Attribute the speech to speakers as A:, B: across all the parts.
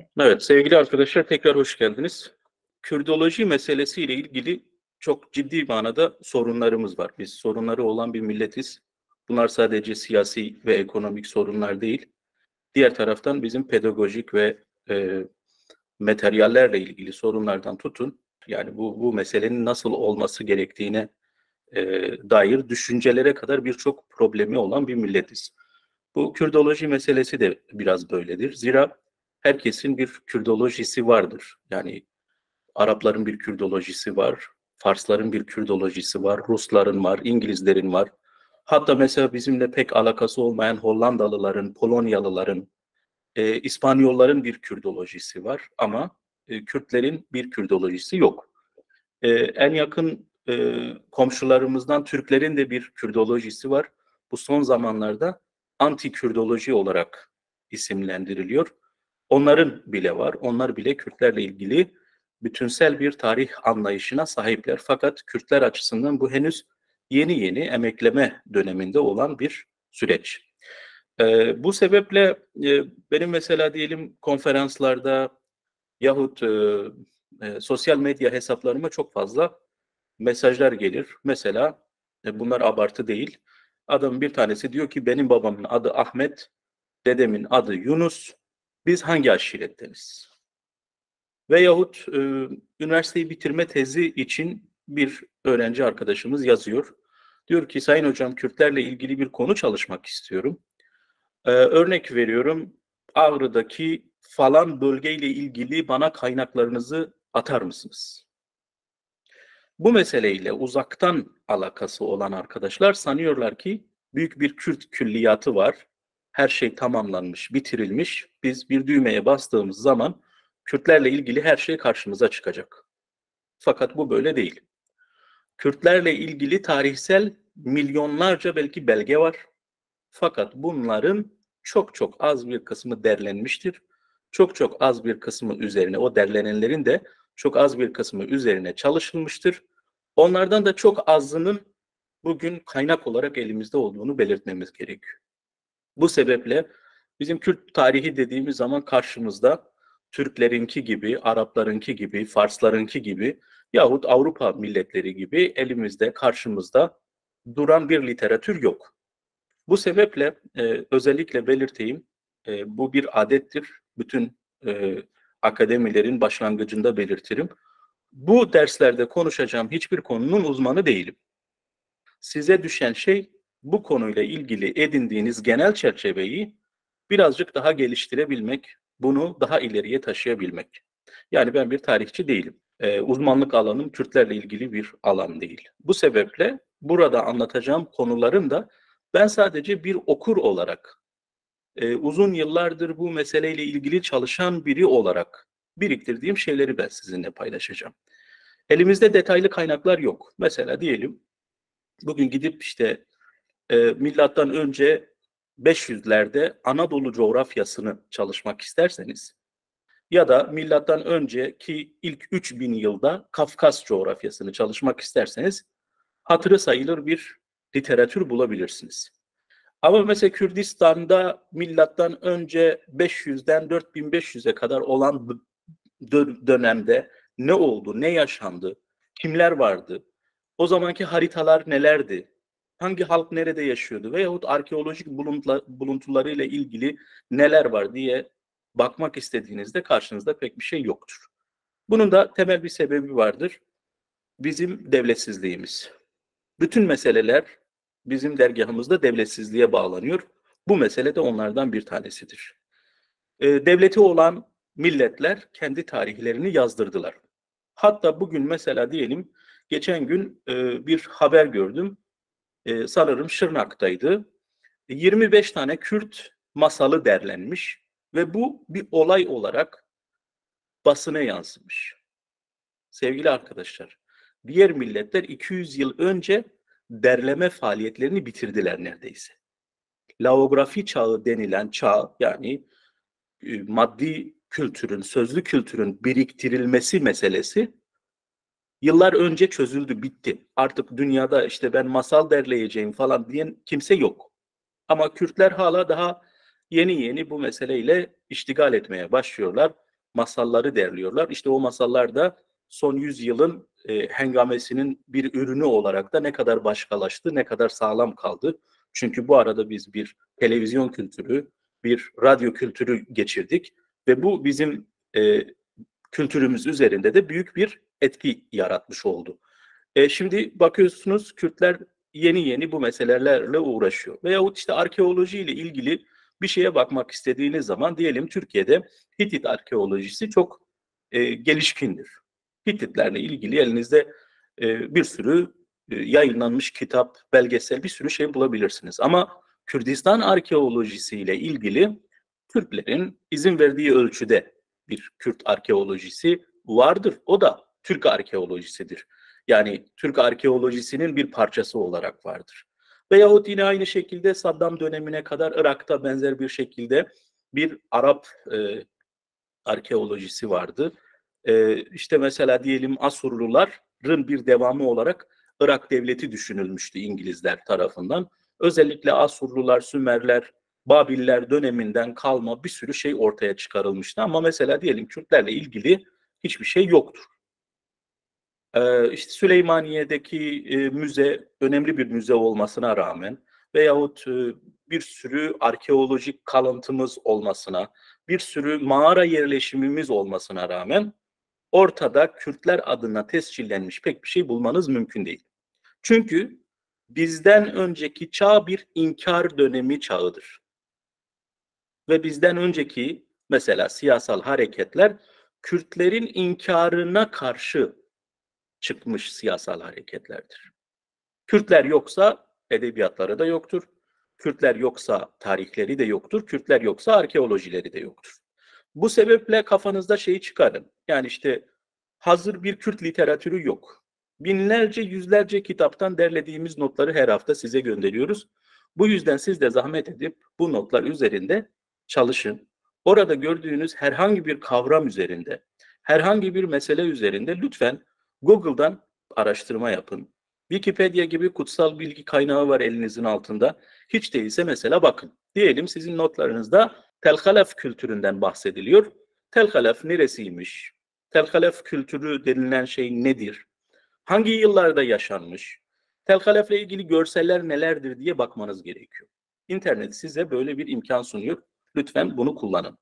A: Evet, sevgili arkadaşlar tekrar hoş geldiniz. Kürdoloji meselesiyle ilgili çok ciddi manada sorunlarımız var. Biz sorunları olan bir milletiz. Bunlar sadece siyasi ve ekonomik sorunlar değil. Diğer taraftan bizim pedagojik ve e, materyallerle ilgili sorunlardan tutun. Yani bu meselenin nasıl olması gerektiğine e, dair düşüncelere kadar birçok problemi olan bir milletiz. Bu Kürdoloji meselesi de biraz böyledir. Zira herkesin bir Kürdolojisi vardır. Yani Arapların bir Kürdolojisi var, Farsların bir Kürdolojisi var, Rusların var, İngilizlerin var. Hatta mesela bizimle pek alakası olmayan Hollandalıların, Polonyalıların, İspanyolların bir Kürdolojisi var ama Kürtlerin bir Kürdolojisi yok. En yakın komşularımızdan Türklerin de bir Kürdolojisi var. Bu son zamanlarda anti-Kürdoloji olarak isimlendiriliyor. Onların bile var. Onlar bile Kürtlerle ilgili bütünsel bir tarih anlayışına sahipler. Fakat Kürtler açısından bu henüz yeni yeni emekleme döneminde olan bir süreç. Bu sebeple benim mesela diyelim konferanslarda yahut sosyal medya hesaplarıma çok fazla mesajlar gelir. Mesela bunlar abartı değil. Adam bir tanesi diyor ki benim babamın adı Ahmet, dedemin adı Yunus. Biz hangi aşiretteniz? Veyahut üniversiteyi bitirme tezi için bir öğrenci arkadaşımız yazıyor. Diyor ki Sayın Hocam Kürtlerle ilgili bir konu çalışmak istiyorum. Örnek veriyorum Ağrı'daki falan bölgeyle ilgili bana kaynaklarınızı atar mısınız? Bu meseleyle uzaktan alakası olan arkadaşlar sanıyorlar ki büyük bir Kürt külliyatı var. Her şey tamamlanmış, bitirilmiş. Biz bir düğmeye bastığımız zaman Kürtlerle ilgili her şey karşımıza çıkacak. Fakat bu böyle değil. Kürtlerle ilgili tarihsel milyonlarca belki belge var. Fakat bunların çok çok az bir kısmı derlenmiştir. Çok çok az bir kısmı üzerine, o derlenenlerin de çok az bir kısmı üzerine çalışılmıştır. Onlardan da çok azının bugün kaynak olarak elimizde olduğunu belirtmemiz gerekiyor. Bu sebeple bizim Kürt tarihi dediğimiz zaman karşımızda Türklerinki gibi, Araplarınki gibi, Farslarınki gibi yahut Avrupa milletleri gibi elimizde, karşımızda duran bir literatür yok. Bu sebeple özellikle belirteyim, bu bir adettir. Bütün e, akademilerin başlangıcında belirtirim. Bu derslerde konuşacağım hiçbir konunun uzmanı değilim. Size düşen şey bu konuyla ilgili edindiğiniz genel çerçeveyi birazcık daha geliştirebilmek, bunu daha ileriye taşıyabilmek. Yani ben bir tarihçi değilim. Uzmanlık alanım Kürtlerle ilgili bir alan değil. Bu sebeple burada anlatacağım konuların da ben sadece bir okur olarak, uzun yıllardır bu meseleyle ilgili çalışan biri olarak biriktirdiğim şeyleri ben sizinle paylaşacağım. Elimizde detaylı kaynaklar yok. Mesela diyelim bugün gidip işte milattan önce 500'lerde Anadolu coğrafyasını çalışmak isterseniz ya da milattan önceki ilk 3000 yılda Kafkas coğrafyasını çalışmak isterseniz hatırı sayılır bir literatür bulabilirsiniz. Ama mesela Kürdistan'da milattan önce 500'den 4500'e kadar olan dönemde ne oldu, ne yaşandı, kimler vardı, o zamanki haritalar nelerdi, hangi halk nerede yaşıyordu veyahut arkeolojik buluntularıyla ilgili neler var diye bakmak istediğinizde karşınızda pek bir şey yoktur. Bunun da temel bir sebebi vardır. Bizim devletsizliğimiz. Bütün meseleler bizim dergahımızda devletsizliğe bağlanıyor. Bu mesele de onlardan bir tanesidir. Devleti olan milletler kendi tarihlerini yazdırdılar. Hatta bugün mesela diyelim geçen gün bir haber gördüm. Sanırım Şırnak'taydı. 25 tane Kürt masalı derlenmiş ve bu bir olay olarak basına yansımış. Sevgili arkadaşlar, diğer milletler 200 yıl önce derleme faaliyetlerini bitirdiler neredeyse. Laografi çağı denilen çağ, yani maddi kültürün, sözlü kültürün biriktirilmesi meselesi yıllar önce çözüldü, bitti. Artık dünyada işte ben masal derleyeceğim falan diyen kimse yok. Ama Kürtler hala daha yeni yeni bu meseleyle iştigal etmeye başlıyorlar. masalları derliyorlar. İşte o masallar da son 100 yılın hengamesinin bir ürünü olarak da ne kadar başkalaştı, ne kadar sağlam kaldı. Çünkü bu arada biz bir televizyon kültürü, bir radyo kültürü geçirdik ve bu bizim kültürümüz üzerinde de büyük bir etki yaratmış oldu. Şimdi bakıyorsunuz Kürtler yeni yeni bu meselelerle uğraşıyor. Veyahut işte arkeoloji ile ilgili bir şeye bakmak istediğiniz zaman diyelim Türkiye'de Hitit arkeolojisi çok gelişkindir. Hititlerle ilgili elinizde bir sürü yayınlanmış kitap, belgesel bir sürü şey bulabilirsiniz. Ama Kürdistan arkeolojisiyle ilgili Türklerin izin verdiği ölçüde bir Kürt arkeolojisi vardır. O da Türk arkeolojisidir. Yani Türk arkeolojisinin bir parçası olarak vardır. Veyahut yine aynı şekilde Saddam dönemine kadar Irak'ta benzer bir şekilde bir Arap arkeolojisi vardı. İşte mesela diyelim Asurluların bir devamı olarak Irak devleti düşünülmüştü İngilizler tarafından. Özellikle Asurlular, Sümerler, Babiller döneminden kalma bir sürü şey ortaya çıkarılmıştı. Ama mesela diyelim Kürtlerle ilgili hiçbir şey yoktur. İşte Süleymaniye'deki müze önemli bir müze olmasına rağmen veyahut bir sürü arkeolojik kalıntımız olmasına, bir sürü mağara yerleşimimiz olmasına rağmen ortada Kürtler adına tescillenmiş pek bir şey bulmanız mümkün değil. Çünkü bizden önceki çağ bir inkar dönemi çağıdır. Ve bizden önceki mesela siyasal hareketler Kürtlerin inkarına karşı çıkmış siyasal hareketlerdir. Kürtler yoksa edebiyatları da yoktur. Kürtler yoksa tarihleri de yoktur. Kürtler yoksa arkeolojileri de yoktur. Bu sebeple kafanızda şeyi çıkarın. Yani işte hazır bir Kürt literatürü yok. Binlerce, yüzlerce kitaptan derlediğimiz notları her hafta size gönderiyoruz. Bu yüzden siz de zahmet edip bu notlar üzerinde çalışın. Orada gördüğünüz herhangi bir kavram üzerinde, herhangi bir mesele üzerinde lütfen Google'dan araştırma yapın. Wikipedia gibi kutsal bilgi kaynağı var elinizin altında. Hiç değilse mesela bakın. Diyelim sizin notlarınızda Telhalef kültüründen bahsediliyor. Telhalef neresiymiş? Telhalef kültürü denilen şey nedir? Hangi yıllarda yaşanmış? Telhalef'le ilgili görseller nelerdir diye bakmanız gerekiyor. İnternet size böyle bir imkan sunuyor. Lütfen bunu kullanın.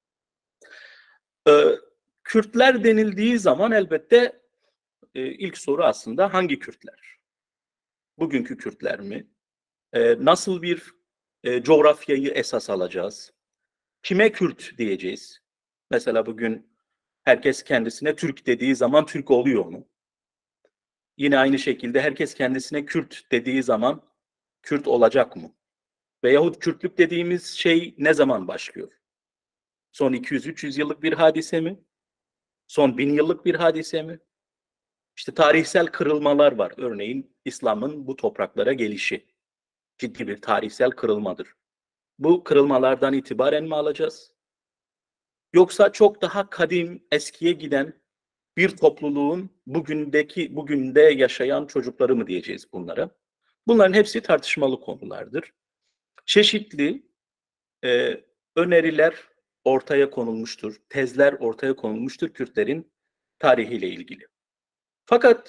A: Kürtler denildiği zaman elbette ilk soru aslında hangi Kürtler? Bugünkü Kürtler mi? Nasıl bir coğrafyayı esas alacağız? Kime Kürt diyeceğiz? Mesela bugün herkes kendisine Türk dediği zaman Türk oluyor mu? Yine aynı şekilde herkes kendisine Kürt dediği zaman Kürt olacak mı? Veyahut Kürtlük dediğimiz şey ne zaman başlıyor? Son 200-300 yıllık bir hadise mi? Son 1000 yıllık bir hadise mi? İşte tarihsel kırılmalar var. Örneğin İslam'ın bu topraklara gelişi ciddi bir tarihsel kırılmadır. Bu kırılmalardan itibaren mi alacağız? Yoksa çok daha kadim, eskiye giden bir topluluğun bugünde yaşayan çocukları mı diyeceğiz bunlara? Bunların hepsi tartışmalı konulardır. Çeşitli öneriler ortaya konulmuştur, tezler ortaya konulmuştur Kürtlerin tarihiyle ilgili. Fakat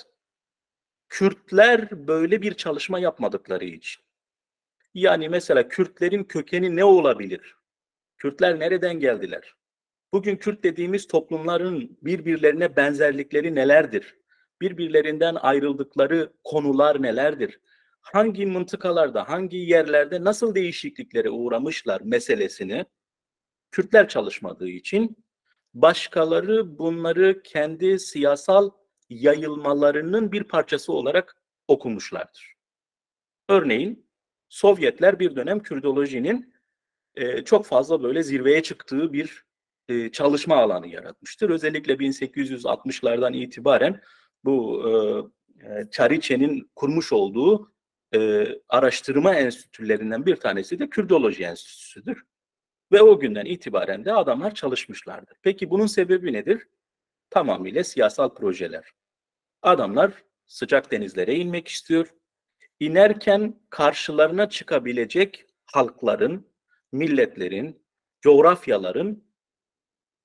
A: Kürtler böyle bir çalışma yapmadıkları için, yani mesela Kürtlerin kökeni ne olabilir? Kürtler nereden geldiler? Bugün Kürt dediğimiz toplumların birbirlerine benzerlikleri nelerdir? Birbirlerinden ayrıldıkları konular nelerdir? Hangi mıntıkalarda, hangi yerlerde nasıl değişikliklere uğramışlar meselesini Kürtler çalışmadığı için başkaları bunları kendi siyasal yayılmalarının bir parçası olarak okumuşlardır. Örneğin Sovyetler bir dönem Kürdolojinin çok fazla böyle zirveye çıktığı bir çalışma alanı yaratmıştır. Özellikle 1860'lardan itibaren bu Çariçe'nin kurmuş olduğu araştırma enstitülerinden bir tanesi de Kürdoloji Enstitüsü'dür. Ve o günden itibaren de adamlar çalışmışlardır. Peki bunun sebebi nedir? Tamamıyla siyasal projeler. Adamlar sıcak denizlere inmek istiyor. İnerken karşılarına çıkabilecek halkların, milletlerin, coğrafyaların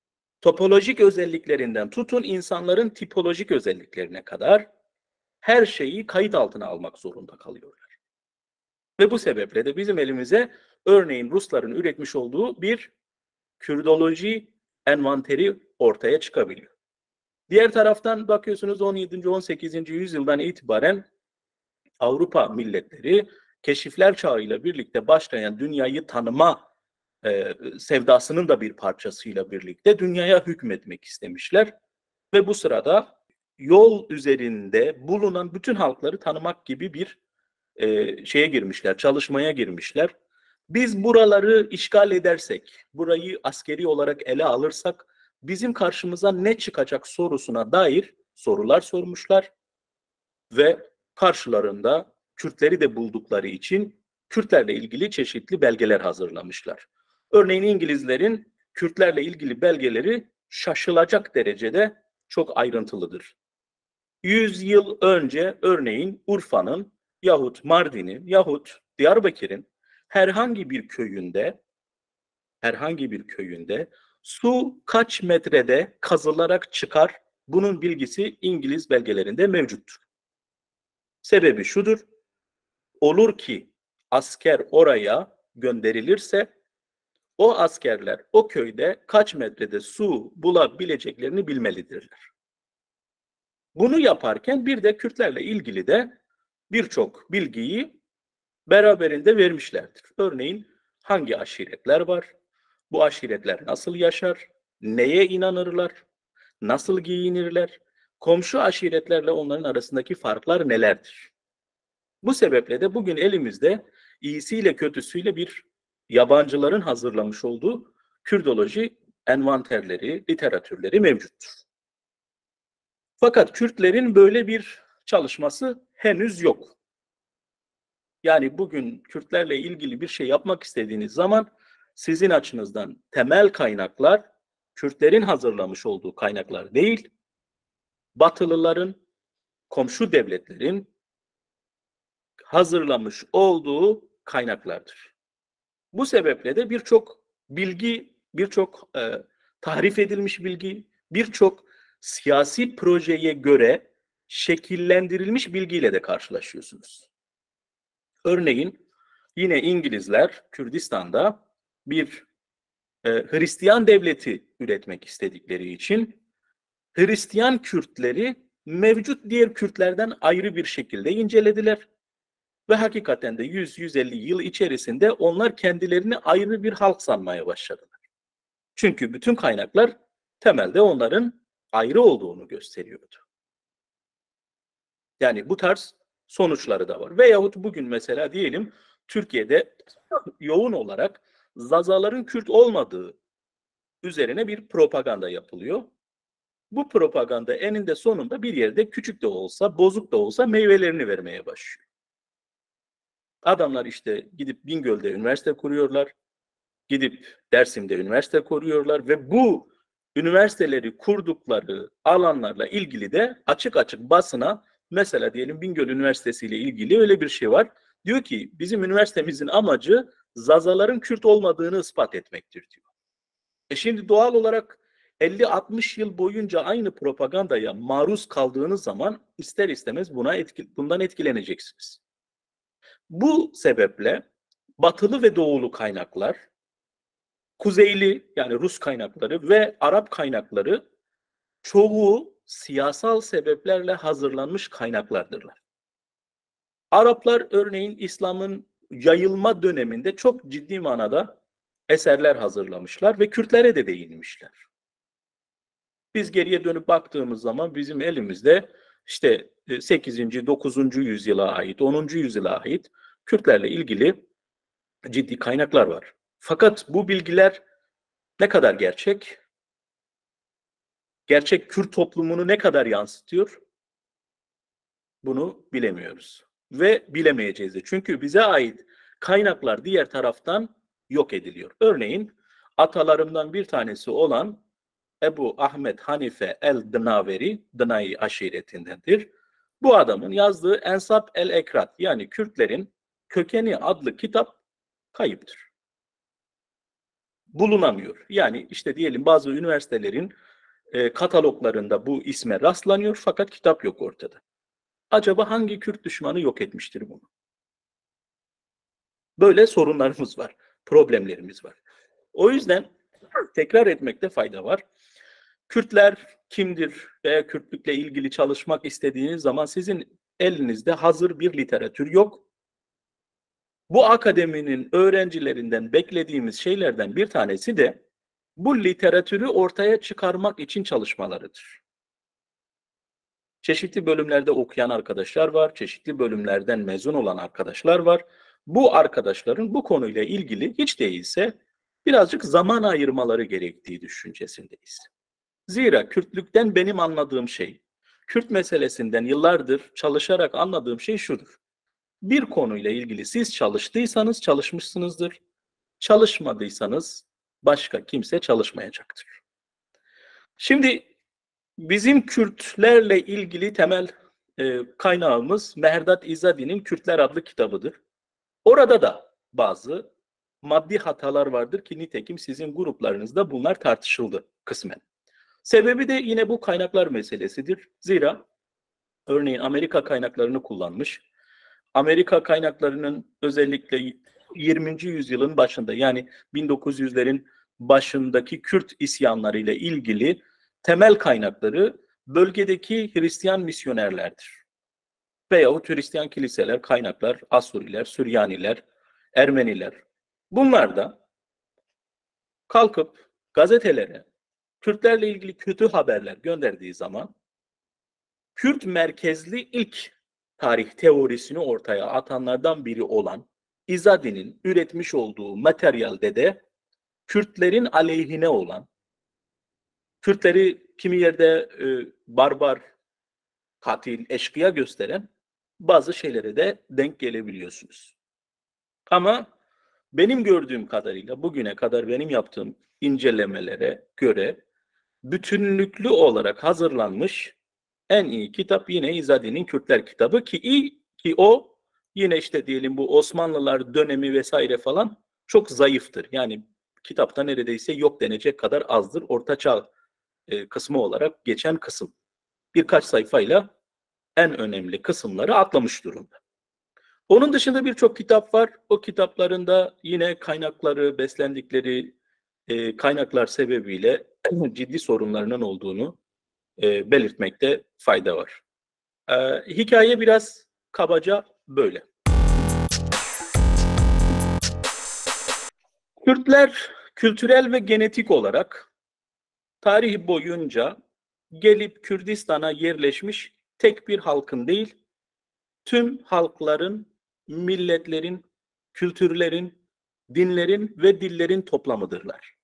A: topolojik özelliklerinden tutun insanların tipolojik özelliklerine kadar her şeyi kayıt altına almak zorunda kalıyorlar. Ve bu sebeple de bizim elimize örneğin Rusların üretmiş olduğu bir Kürdoloji envanteri ortaya çıkabiliyor. Diğer taraftan bakıyorsunuz 17. 18. yüzyıldan itibaren Avrupa milletleri keşifler çağıyla birlikte başlayan dünyayı tanıma sevdasının da bir parçasıyla birlikte dünyaya hükmetmek istemişler. Ve bu sırada yol üzerinde bulunan bütün halkları tanımak gibi bir şeye girmişler, çalışmaya girmişler. Biz buraları işgal edersek, burayı askeri olarak ele alırsak bizim karşımıza ne çıkacak sorusuna dair sorular sormuşlar ve karşılarında Kürtleri de buldukları için Kürtlerle ilgili çeşitli belgeler hazırlamışlar. Örneğin İngilizlerin Kürtlerle ilgili belgeleri şaşılacak derecede çok ayrıntılıdır. 100 yıl önce örneğin Urfa'nın yahut Mardin'in yahut Diyarbakır'ın herhangi bir köyünde su kaç metrede kazılarak çıkar, bunun bilgisi İngiliz belgelerinde mevcuttur. Sebebi şudur, olur ki asker oraya gönderilirse o askerler o köyde kaç metrede su bulabileceklerini bilmelidirler. Bunu yaparken bir de Kürtlerle ilgili de birçok bilgiyi beraberinde vermişlerdir. Örneğin hangi aşiretler var, bu aşiretler nasıl yaşar, neye inanırlar, nasıl giyinirler, komşu aşiretlerle onların arasındaki farklar nelerdir? Bu sebeple de bugün elimizde iyisiyle kötüsüyle bir yabancıların hazırlamış olduğu Kürdoloji envanterleri, literatürleri mevcuttur. Fakat Kürtlerin böyle bir çalışması henüz yok. Yani bugün Kürtlerle ilgili bir şey yapmak istediğiniz zaman sizin açınızdan temel kaynaklar Kürtlerin hazırlamış olduğu kaynaklar değil, Batılıların, komşu devletlerin hazırlamış olduğu kaynaklardır. Bu sebeple de birçok bilgi, birçok tahrif edilmiş bilgi, birçok siyasi projeye göre şekillendirilmiş bilgiyle de karşılaşıyorsunuz. Örneğin yine İngilizler Kürdistan'da bir Hristiyan devleti üretmek istedikleri için Hristiyan Kürtleri mevcut diğer Kürtlerden ayrı bir şekilde incelediler. Ve hakikaten de 100-150 yıl içerisinde onlar kendilerini ayrı bir halk sanmaya başladılar. Çünkü bütün kaynaklar temelde onların ayrı olduğunu gösteriyordu. Yani bu tarz sonuçları da var. Veyahut bugün mesela diyelim Türkiye'de yoğun olarak Zazaların Kürt olmadığı üzerine bir propaganda yapılıyor. Bu propaganda eninde sonunda bir yerde küçük de olsa, bozuk da olsa meyvelerini vermeye başlıyor. Adamlar işte gidip Bingöl'de üniversite kuruyorlar, gidip Dersim'de üniversite kuruyorlar ve bu üniversiteleri kurdukları alanlarla ilgili de açık açık basına, mesela diyelim Bingöl Üniversitesi ile ilgili öyle bir şey var. Diyor ki bizim üniversitemizin amacı Zazaların Kürt olmadığını ispat etmektir diyor. Şimdi doğal olarak 50-60 yıl boyunca aynı propagandaya maruz kaldığınız zaman ister istemez bundan etkileneceksiniz. Bu sebeple batılı ve doğulu kaynaklar, kuzeyli yani Rus kaynakları ve Arap kaynakları çoğu siyasal sebeplerle hazırlanmış kaynaklardırlar. Araplar örneğin İslam'ın yayılma döneminde çok ciddi manada eserler hazırlamışlar ve Kürtlere de değinmişler. Biz geriye dönüp baktığımız zaman bizim elimizde işte 8. 9. yüzyıla ait, 10. yüzyıla ait Kürtlerle ilgili ciddi kaynaklar var. Fakat bu bilgiler ne kadar gerçek? Gerçek Kürt toplumunu ne kadar yansıtıyor? Bunu bilemiyoruz. Ve bilemeyeceğiz de. Çünkü bize ait kaynaklar diğer taraftan yok ediliyor. Örneğin atalarımdan bir tanesi olan Ebu Ahmet Hanife el-Dınaveri, Dınai aşiretindendir. Bu adamın yazdığı Ensab el-Ekrat yani Kürtlerin Kökeni adlı kitap kayıptır. bulunamıyor. Yani işte diyelim bazı üniversitelerin kataloglarında bu isme rastlanıyor fakat kitap yok ortada. Acaba hangi Kürt düşmanı yok etmiştir bunu? Böyle sorunlarımız var, problemlerimiz var. O yüzden tekrar etmekte fayda var. Kürtler kimdir veya Kürtlükle ilgili çalışmak istediğiniz zaman sizin elinizde hazır bir literatür yok. Bu akademinin öğrencilerinden beklediğimiz şeylerden bir tanesi de bu literatürü ortaya çıkarmak için çalışmalarıdır. Çeşitli bölümlerde okuyan arkadaşlar var, çeşitli bölümlerden mezun olan arkadaşlar var. Bu arkadaşların bu konuyla ilgili hiç değilse birazcık zaman ayırmaları gerektiği düşüncesindeyiz. Zira Kürtlükten benim anladığım şey, Kürt meselesinden yıllardır çalışarak anladığım şey şudur. Bir konuyla ilgili siz çalıştıysanız çalışmışsınızdır, çalışmadıysanız başka kimse çalışmayacaktır. Şimdi bizim Kürtlerle ilgili temel kaynağımız Meherdad İzzadi'nin Kürtler adlı kitabıdır. Orada da bazı maddi hatalar vardır ki nitekim sizin gruplarınızda bunlar tartışıldı kısmen. Sebebi de yine bu kaynaklar meselesidir. Zira örneğin Amerika kaynaklarını kullanmış. Amerika kaynaklarının özellikle 20. yüzyılın başında yani 1900'lerin başındaki Kürt isyanlarıyla ilgili temel kaynakları bölgedeki Hristiyan misyonerlerdir. Veyahut Hristiyan kiliseler, kaynaklar, Asuriler, Süryaniler, Ermeniler. Bunlar da kalkıp gazetelere Kürtlerle ilgili kötü haberler gönderdiği zaman Kürt merkezli ilk tarih teorisini ortaya atanlardan biri olan İzzadi'nin üretmiş olduğu materyalde de Kürtlerin aleyhine olan, Kürtleri kimi yerde barbar, katil, eşkıya gösteren bazı şeylere de denk gelebiliyorsunuz. Ama benim gördüğüm kadarıyla bugüne kadar benim yaptığım incelemelere göre bütünlüklü olarak hazırlanmış en iyi kitap yine İzzadi'nin Kürtler kitabı ki o yine işte diyelim bu Osmanlılar dönemi vesaire falan çok zayıftır. Yani kitapta neredeyse yok denecek kadar azdır. Orta Çağ kısmı olarak geçen kısım. Birkaç sayfayla en önemli kısımları atlamış durumda. Onun dışında birçok kitap var. O kitaplarında yine kaynakları, beslendikleri kaynaklar sebebiyle ciddi sorunlarının olduğunu belirtmekte fayda var. Hikaye biraz kabaca böyle. Kürtler kültürel ve genetik olarak tarih boyunca gelip Kürdistan'a yerleşmiş tek bir halkın değil, tüm halkların, milletlerin, kültürlerin, dinlerin ve dillerin toplamıdırlar.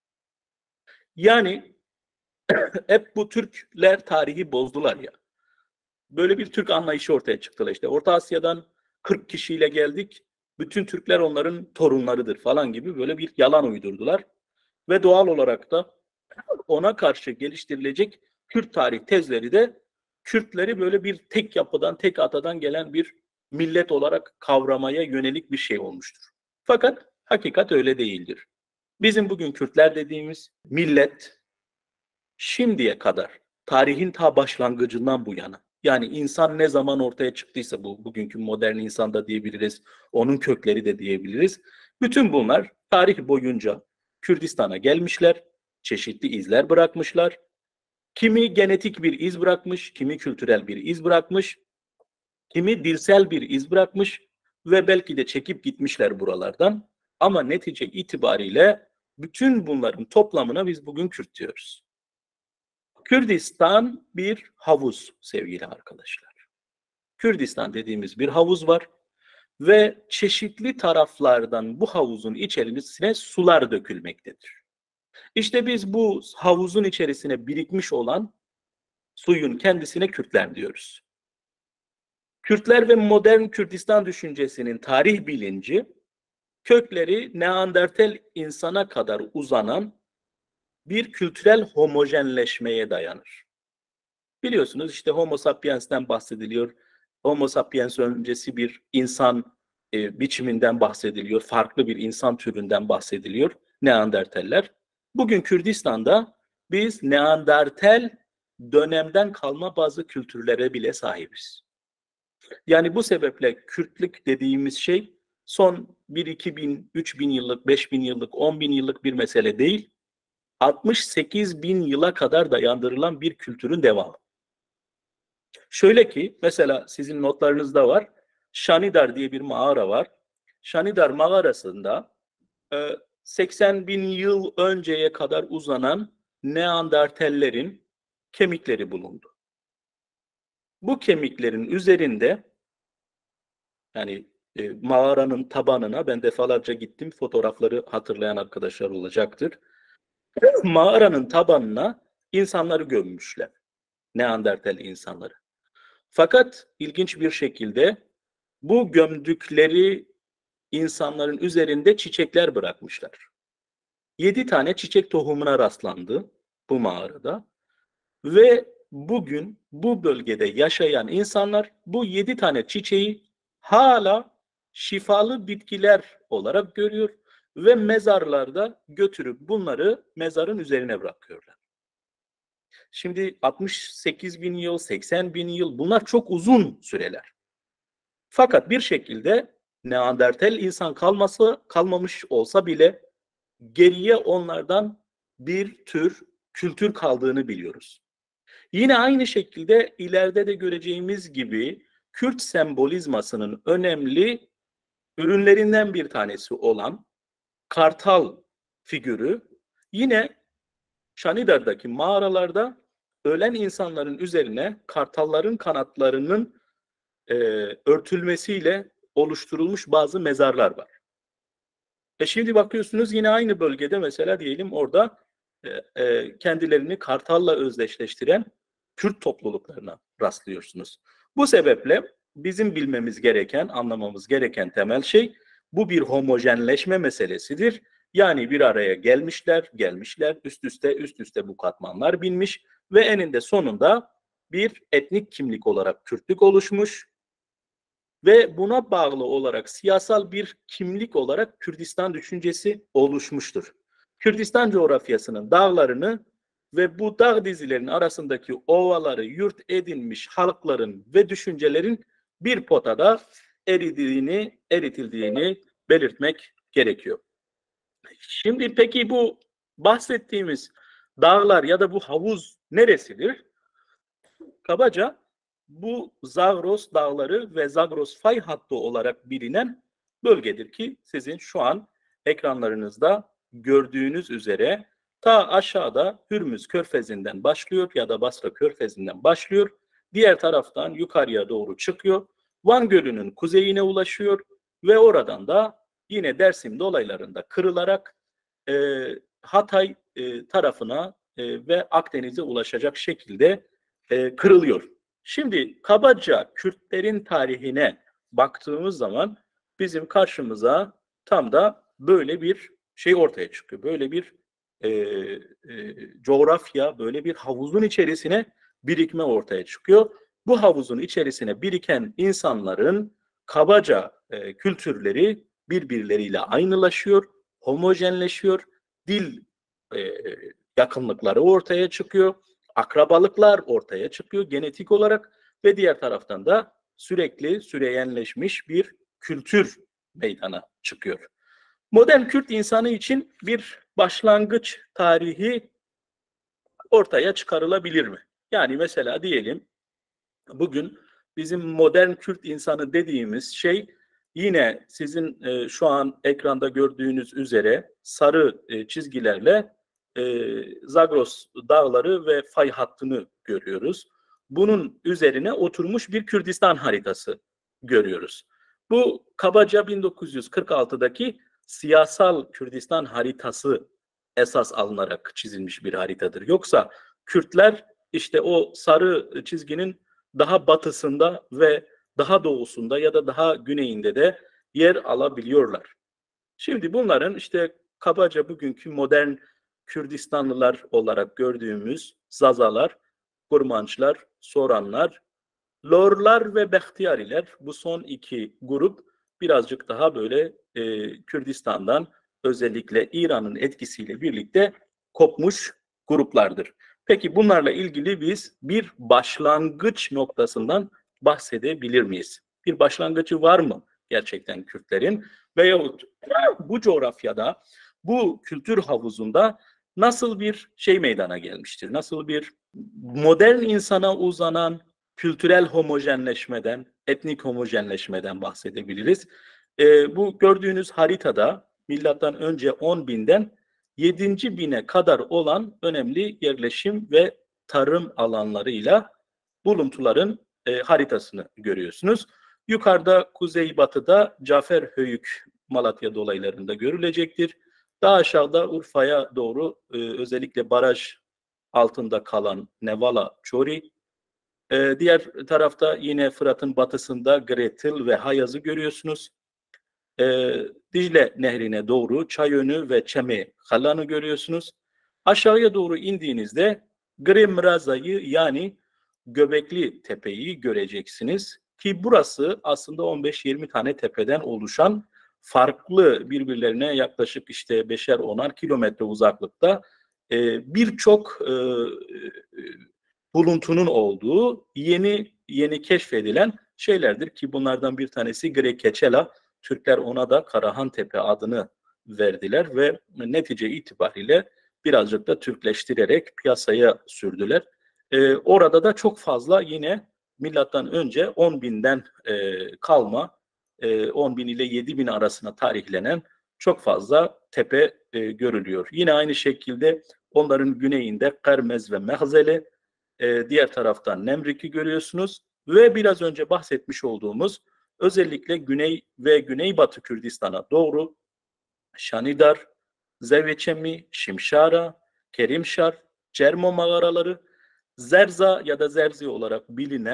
A: Yani hep bu Türkler tarihi bozdular ya. Böyle bir Türk anlayışı ortaya çıktılar işte. Orta Asya'dan 40 kişiyle geldik. Bütün Türkler onların torunlarıdır falan gibi böyle bir yalan uydurdular. Ve doğal olarak da ona karşı geliştirilecek Kürt tarih tezleri de Kürtleri böyle bir tek yapıdan, tek atadan gelen bir millet olarak kavramaya yönelik bir şey olmuştur. Fakat hakikat öyle değildir. Bizim bugün Kürtler dediğimiz millet şimdiye kadar tarihin ta başlangıcından bu yana yani insan ne zaman ortaya çıktıysa bugünkü modern insan da diyebiliriz, onun kökleri de diyebiliriz. Bütün bunlar tarih boyunca Kürdistan'a gelmişler, çeşitli izler bırakmışlar. Kimi genetik bir iz bırakmış, kimi kültürel bir iz bırakmış, kimi dilsel bir iz bırakmış ve belki de çekip gitmişler buralardan. Ama netice itibariyle bütün bunların toplamına biz bugün Kürt diyoruz. Kürdistan bir havuz sevgili arkadaşlar. Kürdistan dediğimiz bir havuz var ve çeşitli taraflardan bu havuzun içerisine sular dökülmektedir. İşte biz bu havuzun içerisine birikmiş olan suyun kendisine Kürtler diyoruz. Kürtler ve modern Kürdistan düşüncesinin tarih bilinci kökleri Neandertal insana kadar uzanan bir kültürel homojenleşmeye dayanır. Biliyorsunuz işte Homo sapiens'ten bahsediliyor. Homo sapiens öncesi bir insan biçiminden bahsediliyor. Farklı bir insan türünden bahsediliyor. Neandertaller. Bugün Kürdistan'da biz Neandertal dönemden kalma bazı kültürlere bile sahibiz. Yani bu sebeple Kürtlük dediğimiz şey son 1-2 bin, 3 bin yıllık, 5 bin yıllık, 10 bin yıllık bir mesele değil, 68 bin yıla kadar dayandırılan bir kültürün devamı. Şöyle ki, mesela sizin notlarınızda var, Şanidar diye bir mağara var. Şanidar mağarasında 80 bin yıl önceye kadar uzanan Neandertallerin kemikleri bulundu. Bu kemiklerin üzerinde, yani mağaranın tabanına ben defalarca gittim, fotoğrafları hatırlayan arkadaşlar olacaktır. Mağaranın tabanına insanları gömmüşler. Neandertal insanları. Fakat ilginç bir şekilde bu gömdükleri insanların üzerinde çiçekler bırakmışlar. 7 tane çiçek tohumuna rastlandı bu mağarada ve bugün bu bölgede yaşayan insanlar bu 7 tane çiçeği hala şifalı bitkiler olarak görüyor ve mezarlarda götürüp bunları mezarın üzerine bırakıyorlar. Şimdi 68 bin yıl, 80 bin yıl, bunlar çok uzun süreler. Fakat bir şekilde Neandertal insan kalmamış olsa bile geriye onlardan bir tür kültür kaldığını biliyoruz. Yine aynı şekilde ileride de göreceğimiz gibi Kürt sembolizmasının önemli ürünlerinden bir tanesi olan kartal figürü yine Şanidar'daki mağaralarda ölen insanların üzerine kartalların kanatlarının örtülmesiyle oluşturulmuş bazı mezarlar var. Şimdi bakıyorsunuz yine aynı bölgede mesela diyelim orada kendilerini kartalla özdeşleştiren Kürt topluluklarına rastlıyorsunuz. Bu sebeple bizim bilmemiz gereken, anlamamız gereken temel şey bu bir homojenleşme meselesidir. Yani bir araya gelmişler, üst üste bu katmanlar binmiş ve eninde sonunda bir etnik kimlik olarak Kürtlük oluşmuş ve buna bağlı olarak siyasal bir kimlik olarak Kürdistan düşüncesi oluşmuştur. Kürdistan coğrafyasının dağlarını ve bu dağ dizilerinin arasındaki ovaları yurt edinmiş halkların ve düşüncelerin bir potada eritildiğini belirtmek gerekiyor. Şimdi peki bu bahsettiğimiz dağlar ya da bu havuz neresidir? Kabaca bu Zagros dağları ve Zagros fay hattı olarak bilinen bölgedir ki sizin şu an ekranlarınızda gördüğünüz üzere ta aşağıda Hürmüz Körfezi'nden başlıyor ya da Basra Körfezi'nden başlıyor. Diğer taraftan yukarıya doğru çıkıyor. Van Gölü'nün kuzeyine ulaşıyor ve oradan da yine Dersim dolaylarında kırılarak Hatay tarafına ve Akdeniz'e ulaşacak şekilde kırılıyor. Şimdi kabaca Kürtlerin tarihine baktığımız zaman bizim karşımıza tam da böyle bir şey ortaya çıkıyor. Böyle bir coğrafya, böyle bir havuzun içerisine birikme ortaya çıkıyor. Bu havuzun içerisine biriken insanların kabaca kültürleri birbirleriyle aynılaşıyor, homojenleşiyor, dil yakınlıkları ortaya çıkıyor, akrabalıklar ortaya çıkıyor genetik olarak ve diğer taraftan da sürekli süreyenleşmiş bir kültür meydana çıkıyor. Modern Kürt insanı için bir başlangıç tarihi ortaya çıkarılabilir mi? Yani mesela diyelim bugün bizim modern Kürt insanı dediğimiz şey yine sizin şu an ekranda gördüğünüz üzere sarı çizgilerle Zagros dağları ve fay hattını görüyoruz. Bunun üzerine oturmuş bir Kürdistan haritası görüyoruz. Bu kabaca 1946'daki siyasal Kürdistan haritası esas alınarak çizilmiş bir haritadır. Yoksa Kürtler işte o sarı çizginin daha batısında ve daha doğusunda ya da daha güneyinde de yer alabiliyorlar. Şimdi bunların işte kabaca bugünkü modern Kürdistanlılar olarak gördüğümüz Zazalar, Kurmançlar, Soranlar, Lorlar ve Behtiyariler, bu son iki grup birazcık daha böyle Kürdistan'dan özellikle İran'ın etkisiyle birlikte kopmuş gruplardır. Peki bunlarla ilgili biz bir başlangıç noktasından bahsedebilir miyiz? Bir başlangıcı var mı gerçekten Kürtlerin? Veyahut bu coğrafyada, bu kültür havuzunda nasıl bir şey meydana gelmiştir? Nasıl bir modern insana uzanan kültürel homojenleşmeden, etnik homojenleşmeden bahsedebiliriz. Bu gördüğünüz haritada milattan önce 10.000'den 7.000'e kadar olan önemli yerleşim ve tarım alanlarıyla buluntuların haritasını görüyorsunuz. Yukarıda kuzeybatıda Caferhöyük Malatya dolaylarında görülecektir. Daha aşağıda Urfa'ya doğru özellikle baraj altında kalan Nevala, Çori. Diğer tarafta yine Fırat'ın batısında Gretil ve Hayaz'ı görüyorsunuz. Dicle Nehri'ne doğru Çayönü ve Çeme Halan'ı görüyorsunuz. Aşağıya doğru indiğinizde Grimraza'yı yani Göbekli Tepe'yi göreceksiniz. Ki burası aslında 15-20 tane tepeden oluşan farklı birbirlerine yaklaşık işte 5'er 10'ar kilometre uzaklıkta birçok buluntunun olduğu yeni keşfedilen şeylerdir ki bunlardan bir tanesi Grekeçela. Türkler ona da Karahan Tepe adını verdiler ve netice itibariyle birazcık da Türkleştirerek piyasaya sürdüler. Orada da çok fazla yine milattan önce 10.000'den kalma 10.000 ile 7.000 arasında tarihlenen çok fazla tepe görülüyor. Yine aynı şekilde onların güneyinde Kermez ve Mehzele, diğer taraftan Nemrik'i görüyorsunuz ve biraz önce bahsetmiş olduğumuz özellikle güney ve güneybatı Kürdistan'a doğru Şanidar, Zevçemi, Şimşara, Kerimşar, Cermo mağaraları, Zerza ya da Zerzi olarak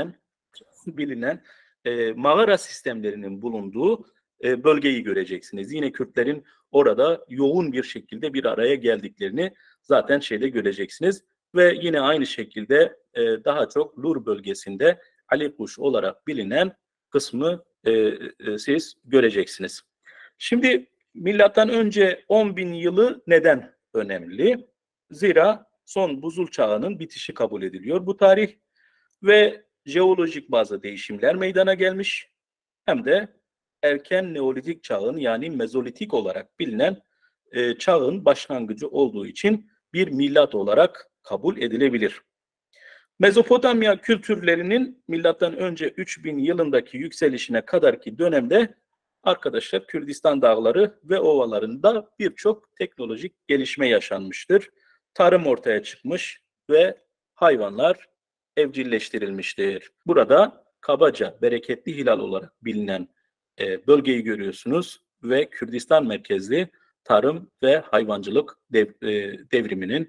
A: bilinen mağara sistemlerinin bulunduğu bölgeyi göreceksiniz. Yine Kürtlerin orada yoğun bir şekilde bir araya geldiklerini zaten göreceksiniz. Ve yine aynı şekilde daha çok Lur bölgesinde Ali Kuş olarak bilinen kısmı siz göreceksiniz. Şimdi milattan önce 10.000 yılı neden önemli? Zira son buzul çağının bitişi kabul ediliyor bu tarih ve jeolojik bazı değişimler meydana gelmiş. Hem de erken Neolitik çağın yani Mezolitik olarak bilinen çağın başlangıcı olduğu için bir milat olarak kabul edilebilir. Mezopotamya kültürlerinin milattan önce 3000 yılındaki yükselişine kadarki dönemde arkadaşlar Kürdistan dağları ve ovalarında birçok teknolojik gelişme yaşanmıştır. Tarım ortaya çıkmış ve hayvanlar evcilleştirilmiştir. Burada kabaca bereketli hilal olarak bilinen bölgeyi görüyorsunuz ve Kürdistan merkezli tarım ve hayvancılık devriminin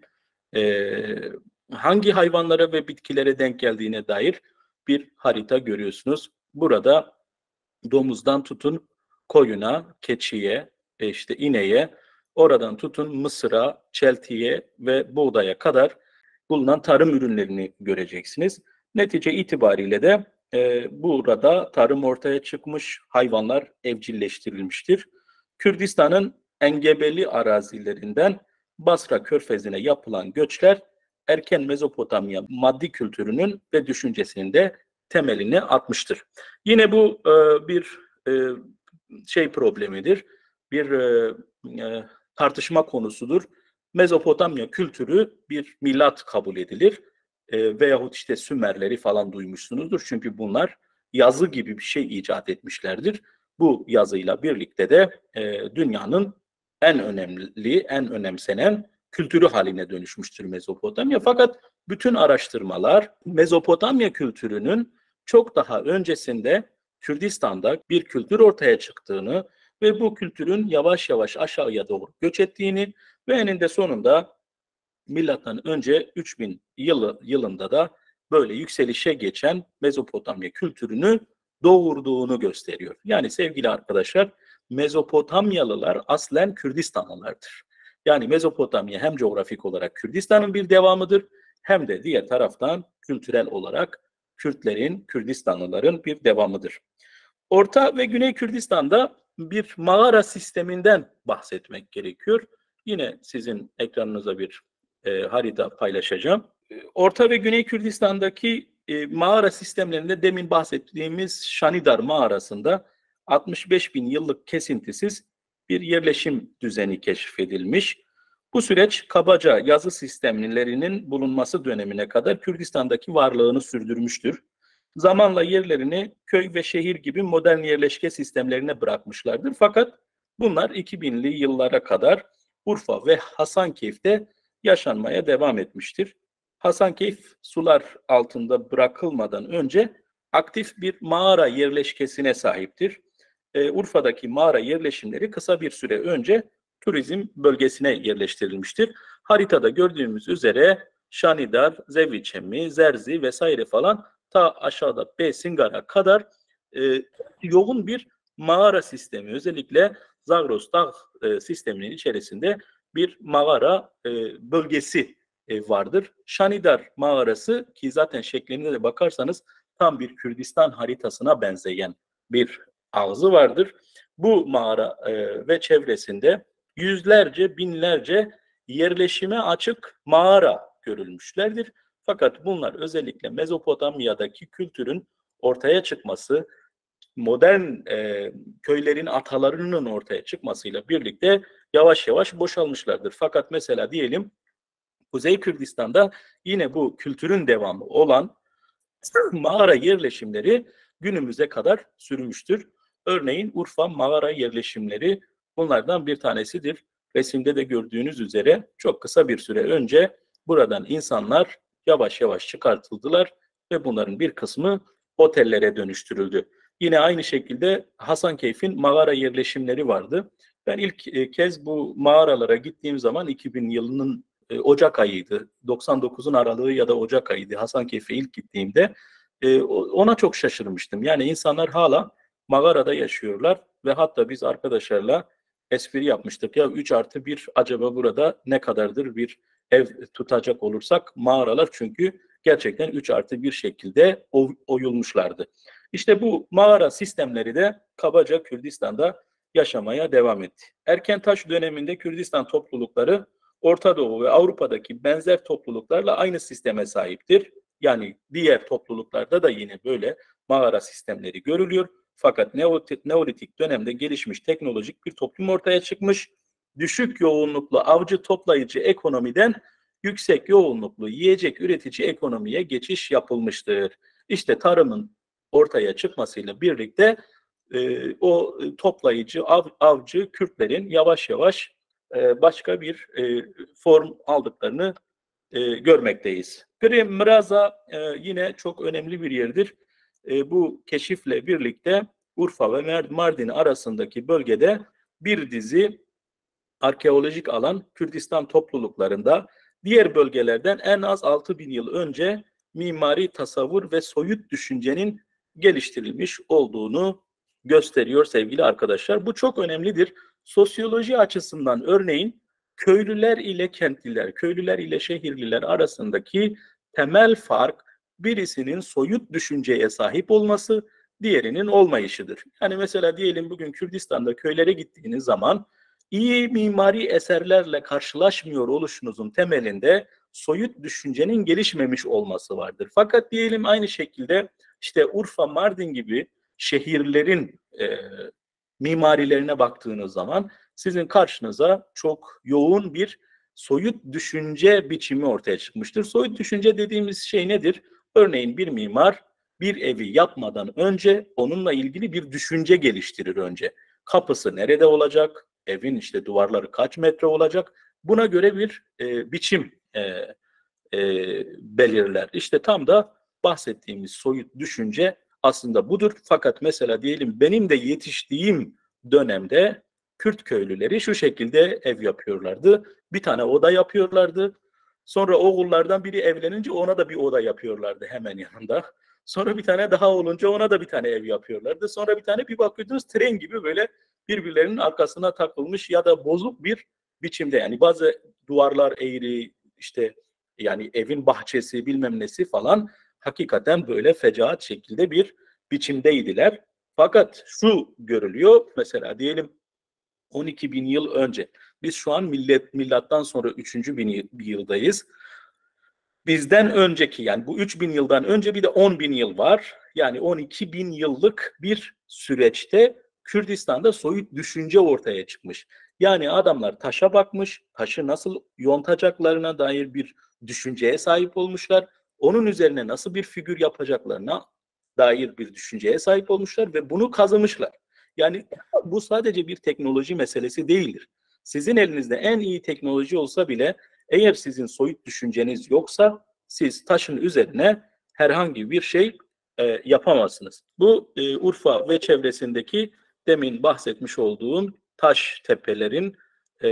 A: hangi hayvanlara ve bitkilere denk geldiğine dair bir harita görüyorsunuz. Burada domuzdan tutun koyuna, keçiye, işte ineğe, oradan tutun mısıra, çeltiye ve buğdaya kadar bulunan tarım ürünlerini göreceksiniz. Netice itibariyle de burada tarım ortaya çıkmış, hayvanlar evcilleştirilmiştir. Kürdistan'ın engebeli arazilerinden Basra Körfezi'ne yapılan göçler erken Mezopotamya maddi kültürünün ve düşüncesinin de temelini atmıştır. Yine bu bir problemidir, bir tartışma konusudur. Mezopotamya kültürü bir milat kabul edilir veyahut işte Sümerleri falan duymuşsunuzdur. Çünkü bunlar yazı gibi bir şey icat etmişlerdir. Bu yazıyla birlikte de dünyanın en önemli, en önemsenen kültürü haline dönüşmüştür Mezopotamya. Fakat bütün araştırmalar Mezopotamya kültürünün çok daha öncesinde Kürdistan'da bir kültür ortaya çıktığını ve bu kültürün yavaş yavaş aşağıya doğru göç ettiğini ve eninde sonunda milattan önce 3000 yılında da böyle yükselişe geçen Mezopotamya kültürünü doğurduğunu gösteriyor. Yani sevgili arkadaşlar, Mezopotamyalılar aslen Kürdistanlılardır. Yani Mezopotamya hem coğrafik olarak Kürdistan'ın bir devamıdır hem de diğer taraftan kültürel olarak Kürtlerin, Kürdistanlıların bir devamıdır. Orta ve Güney Kürdistan'da bir mağara sisteminden bahsetmek gerekiyor. Yine sizin ekranınıza bir harita paylaşacağım. Orta ve Güney Kürdistan'daki mağara sistemlerinde demin bahsettiğimiz Şanidar mağarasında 65 bin yıllık kesintisiz bir yerleşim düzeni keşfedilmiş. Bu süreç kabaca yazı sistemlerinin bulunması dönemine kadar Kürdistan'daki varlığını sürdürmüştür. Zamanla yerlerini köy ve şehir gibi modern yerleşke sistemlerine bırakmışlardır. Fakat bunlar 2000'li yıllara kadar Urfa ve Hasankeyf'te yaşanmaya devam etmiştir. Hasankeyf sular altında bırakılmadan önce aktif bir mağara yerleşkesine sahiptir. Urfa'daki mağara yerleşimleri kısa bir süre önce turizm bölgesine yerleştirilmiştir. Haritada gördüğümüz üzere Şanidar, Zeviçemi, Zerzi vesaire falan ta aşağıda Besingar'a kadar yoğun bir mağara sistemi, özellikle Zagros Dağ sisteminin içerisinde bir mağara bölgesi vardır. Şanidar mağarası, ki zaten şekline de bakarsanız tam bir Kürdistan haritasına benzeyen bir ağzı vardır. Bu mağara ve çevresinde yüzlerce, binlerce yerleşime açık mağara görülmüşlerdir. Fakat bunlar özellikle Mezopotamya'daki kültürün ortaya çıkması, modern köylerin atalarının ortaya çıkmasıyla birlikte yavaş yavaş boşalmışlardır. Fakat mesela diyelim Kuzey Kürdistan'da yine bu kültürün devamı olan mağara yerleşimleri günümüze kadar sürmüştür. Örneğin Urfa mağara yerleşimleri bunlardan bir tanesidir. Resimde de gördüğünüz üzere çok kısa bir süre önce buradan insanlar yavaş yavaş çıkartıldılar ve bunların bir kısmı otellere dönüştürüldü. Yine aynı şekilde Hasankeyf'in mağara yerleşimleri vardı. Ben ilk kez bu mağaralara gittiğim zaman 2000 yılının Ocak ayıydı. 99'un aralığı ya da Ocak ayıydı. Hasankeyf'e ilk gittiğimde ona çok şaşırmıştım. Yani insanlar hala mağarada yaşıyorlar ve hatta biz arkadaşlarla espri yapmıştık. Ya 3+1 acaba burada ne kadardır bir ev tutacak olursak mağaralar, çünkü gerçekten 3+1 şekilde oyulmuşlardı. İşte bu mağara sistemleri de kabaca Kürdistan'da yaşamaya devam etti. Erkentaş döneminde Kürdistan toplulukları Orta Doğu ve Avrupa'daki benzer topluluklarla aynı sisteme sahiptir. Yani diğer topluluklarda da yine böyle mağara sistemleri görülüyor. Fakat Neolitik dönemde gelişmiş teknolojik bir toplum ortaya çıkmış. Düşük yoğunluklu avcı toplayıcı ekonomiden yüksek yoğunluklu yiyecek üretici ekonomiye geçiş yapılmıştır. İşte tarımın ortaya çıkmasıyla birlikte o toplayıcı, avcı Kürtlerin yavaş yavaş başka bir form aldıklarını görmekteyiz. Gri Mraza yine çok önemli bir yerdir. Bu keşifle birlikte Urfa ve Mardin arasındaki bölgede bir dizi arkeolojik alan Kürdistan topluluklarında diğer bölgelerden en az 6000 yıl önce mimari tasavvur ve soyut düşüncenin geliştirilmiş olduğunu gösteriyor sevgili arkadaşlar. Bu çok önemlidir. Sosyoloji açısından örneğin köylüler ile kentliler, köylüler ile şehirliler arasındaki temel fark birisinin soyut düşünceye sahip olması, diğerinin olmayışıdır. Yani mesela diyelim bugün Kürdistan'da köylere gittiğiniz zaman iyi mimari eserlerle karşılaşmıyor oluşunuzun temelinde soyut düşüncenin gelişmemiş olması vardır. Fakat diyelim aynı şekilde işte Urfa, Mardin gibi şehirlerin mimarilerine baktığınız zaman sizin karşınıza çok yoğun bir soyut düşünce biçimi ortaya çıkmıştır. Soyut düşünce dediğimiz şey nedir? Örneğin bir mimar bir evi yapmadan önce onunla ilgili bir düşünce geliştirir önce. Kapısı nerede olacak? Evin işte duvarları kaç metre olacak? Buna göre bir biçim belirler. İşte tam da bahsettiğimiz soyut düşünce aslında budur. Fakat mesela diyelim benim de yetiştiğim dönemde Kürt köylüleri şu şekilde ev yapıyorlardı. Bir tane oda yapıyorlardı. Sonra oğullardan biri evlenince ona da bir oda yapıyorlardı hemen yanında. Sonra bir tane daha olunca ona da bir tane ev yapıyorlardı. Sonra bir tane, bir bakıyordunuz tren gibi böyle birbirlerinin arkasına takılmış ya da bozuk bir biçimde. Yani bazı duvarlar eğri, işte yani evin bahçesi bilmem nesi falan hakikaten böyle fecaat şekilde bir biçimdeydiler. Fakat şu görülüyor, mesela diyelim 12 bin yıl önce, biz şu an milattan sonra 3. bin yıldayız. Bizden önceki, yani bu 3 bin yıldan önce bir de 10 bin yıl var. Yani 12 bin yıllık bir süreçte Kürdistan'da soyut düşünce ortaya çıkmış. Yani adamlar taşa bakmış, taşı nasıl yontacaklarına dair bir düşünceye sahip olmuşlar. Onun üzerine nasıl bir figür yapacaklarına dair bir düşünceye sahip olmuşlar ve bunu kazımışlar. Yani bu sadece bir teknoloji meselesi değildir. Sizin elinizde en iyi teknoloji olsa bile eğer sizin soyut düşünceniz yoksa siz taşın üzerine herhangi bir şey yapamazsınız. Bu Urfa ve çevresindeki demin bahsetmiş olduğum taş tepelerin e,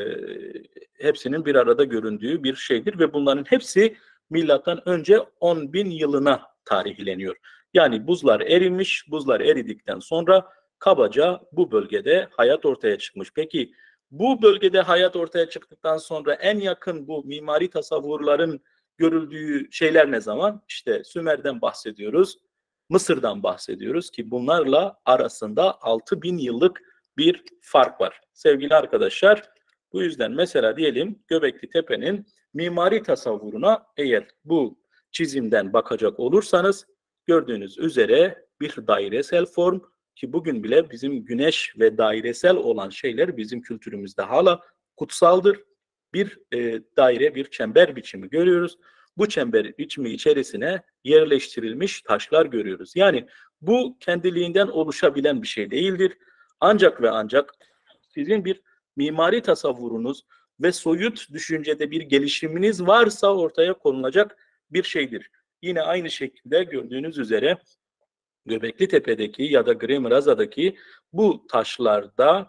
A: hepsinin bir arada göründüğü bir şeydir ve bunların hepsi milattan önce 10 bin yılına tarihleniyor. Yani buzlar erimiş, buzlar eridikten sonra kabaca bu bölgede hayat ortaya çıkmış. Peki bu bölgede hayat ortaya çıktıktan sonra en yakın bu mimari tasavvurların görüldüğü şeyler ne zaman? İşte Sümer'den bahsediyoruz, Mısır'dan bahsediyoruz ki bunlarla arasında 6.000 yıllık bir fark var. Sevgili arkadaşlar, bu yüzden mesela diyelim Göbekli Tepe'nin mimari tasavvuruna eğer bu çizimden bakacak olursanız gördüğünüz üzere bir dairesel form, ki bugün bile bizim güneş ve dairesel olan şeyler bizim kültürümüzde hala kutsaldır. Bir daire, bir çember biçimi görüyoruz. Bu çember biçimi içerisine yerleştirilmiş taşlar görüyoruz. Yani bu kendiliğinden oluşabilen bir şey değildir. Ancak ve ancak sizin bir mimari tasavvurunuz ve soyut düşüncede bir gelişiminiz varsa ortaya konulacak bir şeydir. Yine aynı şekilde gördüğünüz üzere Göbekli Tepe'deki ya da Grimraza'daki bu taşlarda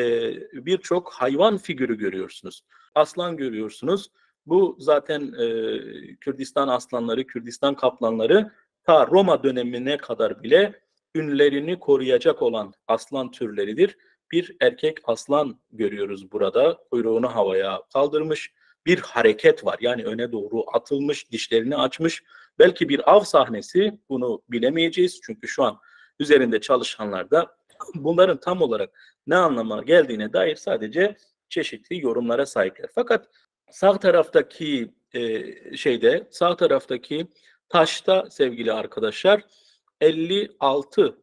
A: birçok hayvan figürü görüyorsunuz. Aslan görüyorsunuz. Bu zaten Kürdistan aslanları, Kürdistan kaplanları ta Roma dönemine kadar bile ünlerini koruyacak olan aslan türleridir. Bir erkek aslan görüyoruz burada. Kuyruğunu havaya kaldırmış. Bir hareket var. Yani öne doğru atılmış, dişlerini açmış. Belki bir av sahnesi, bunu bilemeyeceğiz. Çünkü şu an üzerinde çalışanlar da bunların tam olarak ne anlama geldiğine dair sadece çeşitli yorumlara sahipler. Fakat sağ taraftaki sağ taraftaki taşta sevgili arkadaşlar 56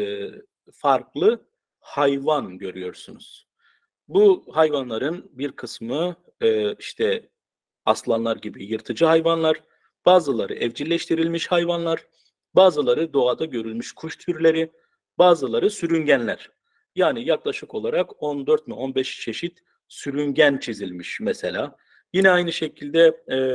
A: farklı hayvan görüyorsunuz. Bu hayvanların bir kısmı işte aslanlar gibi yırtıcı hayvanlar, bazıları evcilleştirilmiş hayvanlar, bazıları doğada görülmüş kuş türleri, bazıları sürüngenler. Yani yaklaşık olarak 14 mi 15 çeşit sürüngen çizilmiş mesela. Yine aynı şekilde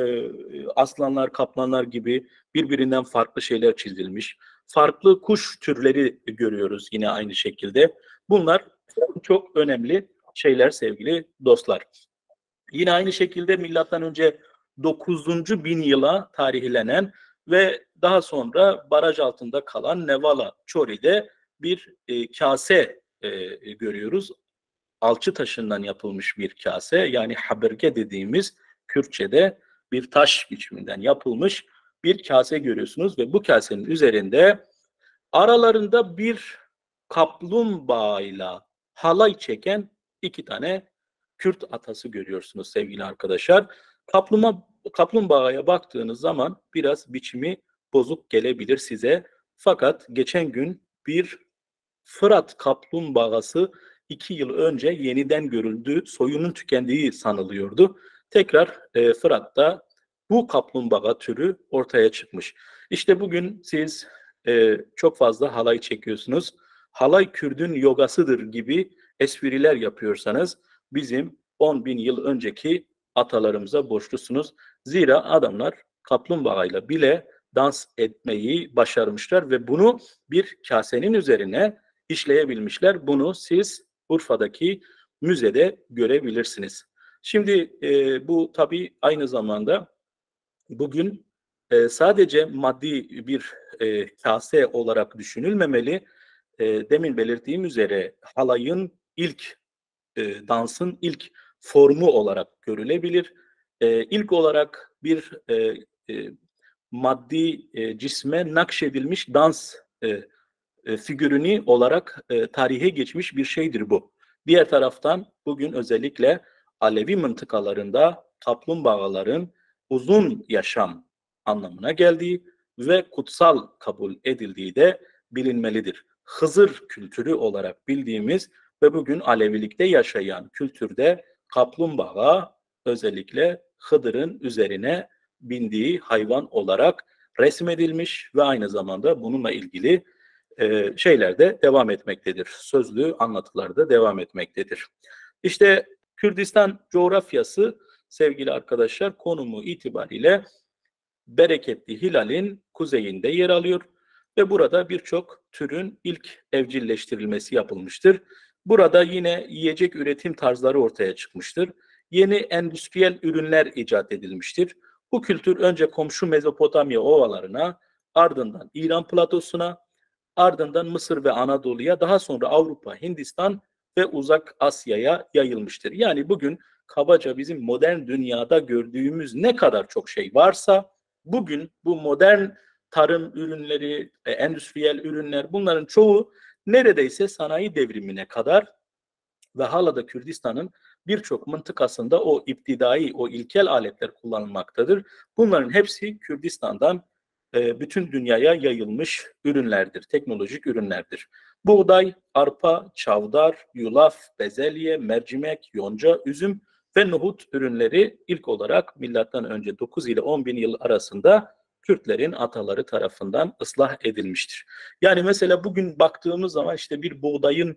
A: aslanlar, kaplanlar gibi birbirinden farklı şeyler çizilmiş. Farklı kuş türleri görüyoruz yine aynı şekilde. Bunlar çok önemli şeyler sevgili dostlar. Yine aynı şekilde milattan önce 9. bin yıla tarihlenen ve daha sonra baraj altında kalan Nevala Çori'de bir kase görüyoruz. Alçı taşından yapılmış bir kase, yani haberge dediğimiz Kürtçe'de bir taş biçiminden yapılmış bir kase görüyorsunuz ve bu kasenin üzerinde aralarında bir kaplumbağayla halay çeken iki tane Kürt atası görüyorsunuz sevgili arkadaşlar. Kaplumbağaya baktığınız zaman biraz biçimi bozuk gelebilir size. Fakat geçen gün bir Fırat kaplumbağası 2 yıl önce yeniden görüldü. Soyunun tükendiği sanılıyordu. Tekrar Fırat'ta bu kaplumbağa türü ortaya çıkmış. İşte bugün siz çok fazla halay çekiyorsunuz. Halay Kürdün yogasıdır gibi espriler yapıyorsanız bizim 10 bin yıl önceki atalarımıza borçlusunuz. Zira adamlar kaplumbağayla bile dans etmeyi başarmışlar ve bunu bir kasenin üzerine işleyebilmişler. Bunu siz Urfa'daki müzede görebilirsiniz. Şimdi bu tabii aynı zamanda bugün sadece maddi bir kase olarak düşünülmemeli. Demin belirttiğim üzere halayın ilk dansın ilk formu olarak görülebilir. İlk olarak bir maddi cisme nakşedilmiş dans figürünü olarak tarihe geçmiş bir şeydir bu. Diğer taraftan bugün özellikle Alevi mıntıkalarında kaplumbağaların uzun yaşam anlamına geldiği ve kutsal kabul edildiği de bilinmelidir. Hızır kültürü olarak bildiğimiz ve bugün Alevilikte yaşayan kültürde kaplumbağa özellikle Hıdır'ın üzerine bindiği hayvan olarak resmedilmiş ve aynı zamanda bununla ilgili şeyler de devam etmektedir. Sözlü anlatılar da devam etmektedir. İşte Kürdistan coğrafyası sevgili arkadaşlar konumu itibariyle Bereketli Hilal'in kuzeyinde yer alıyor ve burada birçok türün ilk evcilleştirilmesi yapılmıştır. Burada yine yiyecek üretim tarzları ortaya çıkmıştır. Yeni endüstriyel ürünler icat edilmiştir. Bu kültür önce komşu Mezopotamya ovalarına, ardından İran platosuna, ardından Mısır ve Anadolu'ya, daha sonra Avrupa, Hindistan ve Uzak Asya'ya yayılmıştır. Yani bugün kabaca bizim modern dünyada gördüğümüz ne kadar çok şey varsa, bugün bu modern tarım ürünleri, endüstriyel ürünler bunların çoğu neredeyse sanayi devrimine kadar ve hala da Kürdistan'ın birçok mıntıkasında o iptidai, o ilkel aletler kullanılmaktadır. Bunların hepsi Kürdistan'dan bütün dünyaya yayılmış ürünlerdir, teknolojik ürünlerdir. Buğday, arpa, çavdar, yulaf, bezelye, mercimek, yonca, üzüm ve nohut ürünleri ilk olarak milattan önce 9 ile 10 bin yıl arasında Kürtlerin ataları tarafından ıslah edilmiştir. Yani mesela bugün baktığımız zaman işte bir buğdayın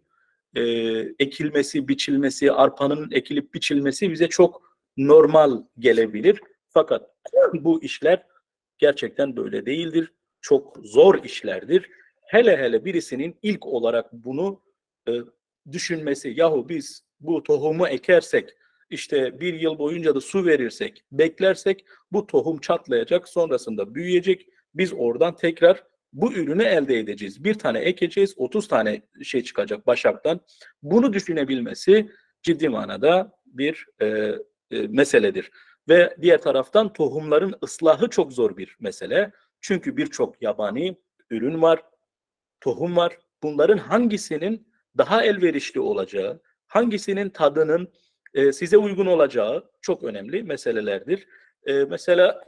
A: ekilmesi, biçilmesi, arpanın ekilip biçilmesi bize çok normal gelebilir. Fakat bu işler gerçekten böyle değildir. Çok zor işlerdir. Hele hele birisinin ilk olarak bunu düşünmesi, yahu biz bu tohumu ekersek, işte bir yıl boyunca da su verirsek, beklersek bu tohum çatlayacak, sonrasında büyüyecek. Biz oradan tekrar bu ürünü elde edeceğiz. Bir tane ekeceğiz, 30 tane şey çıkacak başaktan. Bunu düşünebilmesi ciddi manada bir meseledir. Ve diğer taraftan tohumların ıslahı çok zor bir mesele. Çünkü birçok yabani ürün var, tohum var. Bunların hangisinin daha elverişli olacağı, hangisinin tadının size uygun olacağı çok önemli meselelerdir. Mesela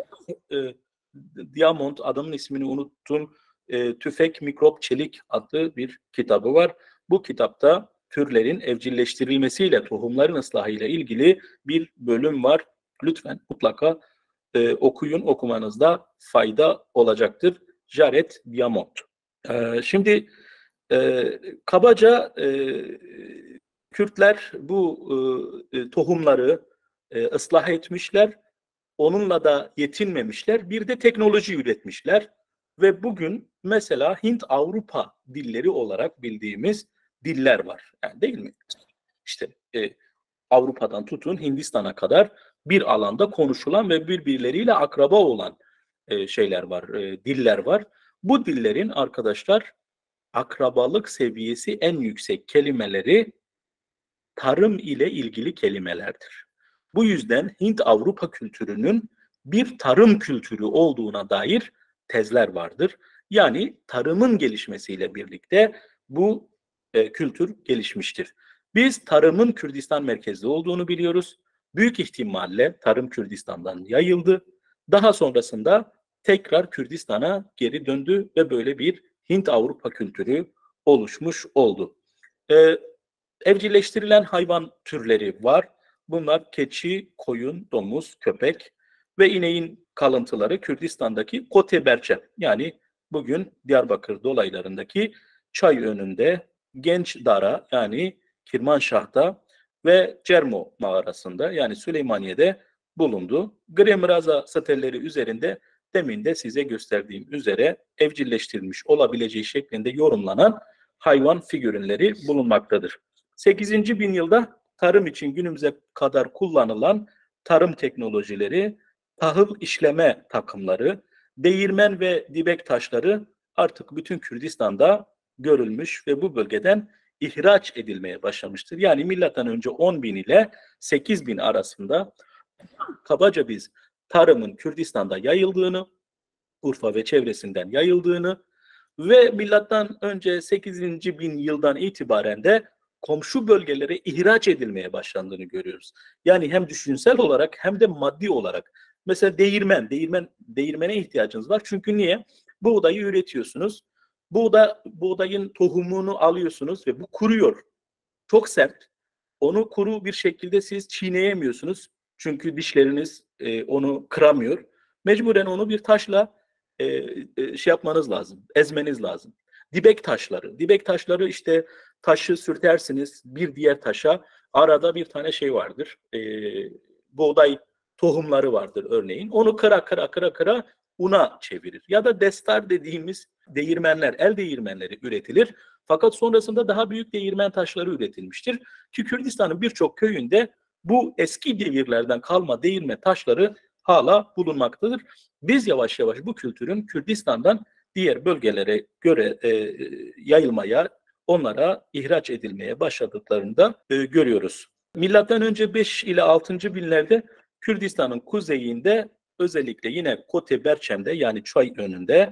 A: Diamond, adamın ismini unuttum, Tüfek, Mikrop, Çelik adlı bir kitabı var. Bu kitapta türlerin evcilleştirilmesiyle, tohumların ıslahıyla ilgili bir bölüm var. Lütfen mutlaka okuyun, okumanızda fayda olacaktır. Jared Diamond. Şimdi kabaca Kürtler bu tohumları ıslah etmişler. Onunla da yetinmemişler. Bir de teknoloji üretmişler. Ve bugün mesela Hint-Avrupa dilleri olarak bildiğimiz diller var. Yani değil mi? İşte Avrupa'dan tutun Hindistan'a kadar bir alanda konuşulan ve birbirleriyle akraba olan şeyler var, diller var. Bu dillerin arkadaşlar akrabalık seviyesi en yüksek kelimeleri tarım ile ilgili kelimelerdir. Bu yüzden Hint-Avrupa kültürünün bir tarım kültürü olduğuna dair tezler vardır. Yani tarımın gelişmesiyle birlikte bu kültür gelişmiştir. Biz tarımın Kürdistan merkezli olduğunu biliyoruz. Büyük ihtimalle tarım Kürdistan'dan yayıldı. Daha sonrasında tekrar Kürdistan'a geri döndü ve böyle bir Hint-Avrupa kültürü oluşmuş oldu. Evcilleştirilen hayvan türleri var. Bunlar keçi, koyun, domuz, köpek ve ineğin kalıntıları Kürdistan'daki Koteberçe. Yani bugün Diyarbakır dolaylarındaki çay önünde Genç Dara yani Kirmanşah'ta ve Cermo mağarasında yani Süleymaniye'de bulundu. Gremraza satelleri üzerinde demin de size gösterdiğim üzere evcilleştirilmiş olabileceği şeklinde yorumlanan hayvan figürleri bulunmaktadır. 8. bin yılda tarım için günümüze kadar kullanılan tarım teknolojileri, tahıl işleme takımları, değirmen ve dibek taşları artık bütün Kürdistan'da görülmüş ve bu bölgeden ihraç edilmeye başlamıştır. Yani milattan önce 10 bin ile 8 bin arasında kabaca biz tarımın Kürdistan'da yayıldığını, Urfa ve çevresinden yayıldığını, Ve milattan önce 8. bin yıldan itibaren de komşu bölgelere ihraç edilmeye başlandığını görüyoruz. Yani hem düşünsel olarak hem de maddi olarak. Mesela değirmene ihtiyacınız var. Çünkü niye? Buğdayı üretiyorsunuz. Buğdayın tohumunu alıyorsunuz ve bu kuruyor. Çok sert. Onu kuru bir şekilde siz çiğneyemiyorsunuz. Çünkü dişleriniz onu kıramıyor. Mecburen onu bir taşla şey yapmanız lazım, ezmeniz lazım. Dibek taşları işte taşı sürtersiniz bir diğer taşa. Arada bir tane şey vardır. Buğday tohumları vardır örneğin. Onu kıra una çevirir. Ya da destar dediğimiz değirmenler, el değirmenleri üretilir. Fakat sonrasında daha büyük değirmen taşları üretilmiştir. Ki Kürdistan'ın birçok köyünde bu eski devirlerden kalma değirmen taşları hala bulunmaktadır. Biz yavaş yavaş bu kültürün Kürdistan'dan diğer bölgelere göre yayılmaya, onlara ihraç edilmeye başladıklarını da görüyoruz. Milattan önce 5 ile 6. binlerde Kürdistan'ın kuzeyinde özellikle yine Kote Berçem'de yani Çay önünde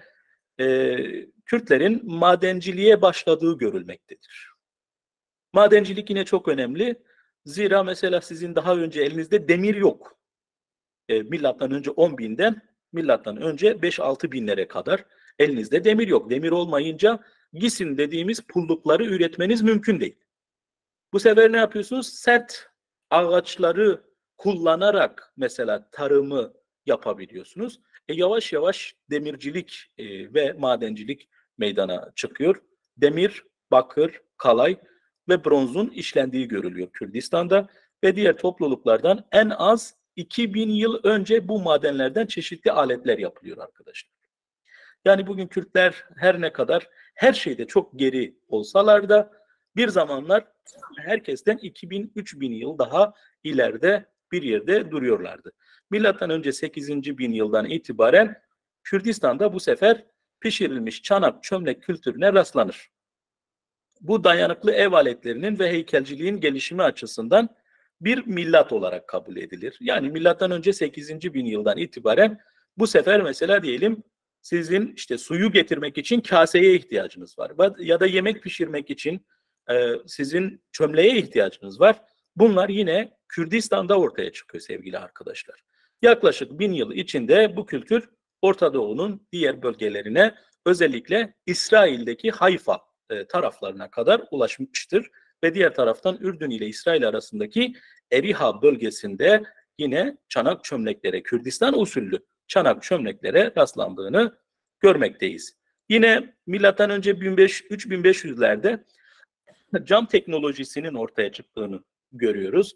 A: Kürtlerin madenciliğe başladığı görülmektedir. Madencilik yine çok önemli. Zira mesela sizin daha önce elinizde demir yok. Milattan önce 10 binden milattan önce 5-6 binlere kadar elinizde demir yok. Demir olmayınca gisin dediğimiz pullukları üretmeniz mümkün değil. Bu sefer ne yapıyorsunuz? Sert ağaçları kullanarak mesela tarımı yapabiliyorsunuz. Yavaş yavaş demircilik ve madencilik meydana çıkıyor. Demir, bakır, kalay ve bronzun işlendiği görülüyor Kürdistan'da ve diğer topluluklardan en az 2000 yıl önce bu madenlerden çeşitli aletler yapılıyor arkadaşlar. Yani bugün Kürtler her ne kadar her şeyde çok geri olsalar da bir zamanlar herkesten 2000-3000 yıl daha ileride bir yerde duruyorlardı. Milattan önce 8. bin yıldan itibaren Kürdistan'da bu sefer pişirilmiş çanak çömlek kültürüne rastlanır. Bu dayanıklı ev aletlerinin ve heykelciliğin gelişimi açısından bir millat olarak kabul edilir. Yani milattan önce 8. bin yıldan itibaren bu sefer mesela diyelim sizin işte suyu getirmek için kaseye ihtiyacınız var ya da yemek pişirmek için sizin çömleğe ihtiyacınız var. Bunlar yine Kürdistan'da ortaya çıkıyor sevgili arkadaşlar. Yaklaşık 1000 yıl içinde bu kültür Orta Doğu'nun diğer bölgelerine özellikle İsrail'deki Hayfa taraflarına kadar ulaşmıştır. Ve diğer taraftan Ürdün ile İsrail arasındaki Eriha bölgesinde yine çanak çömleklere, Kürdistan usulü çanak çömleklere rastlandığını görmekteyiz. Yine milattan önce 3500'lerde cam teknolojisinin ortaya çıktığını görüyoruz.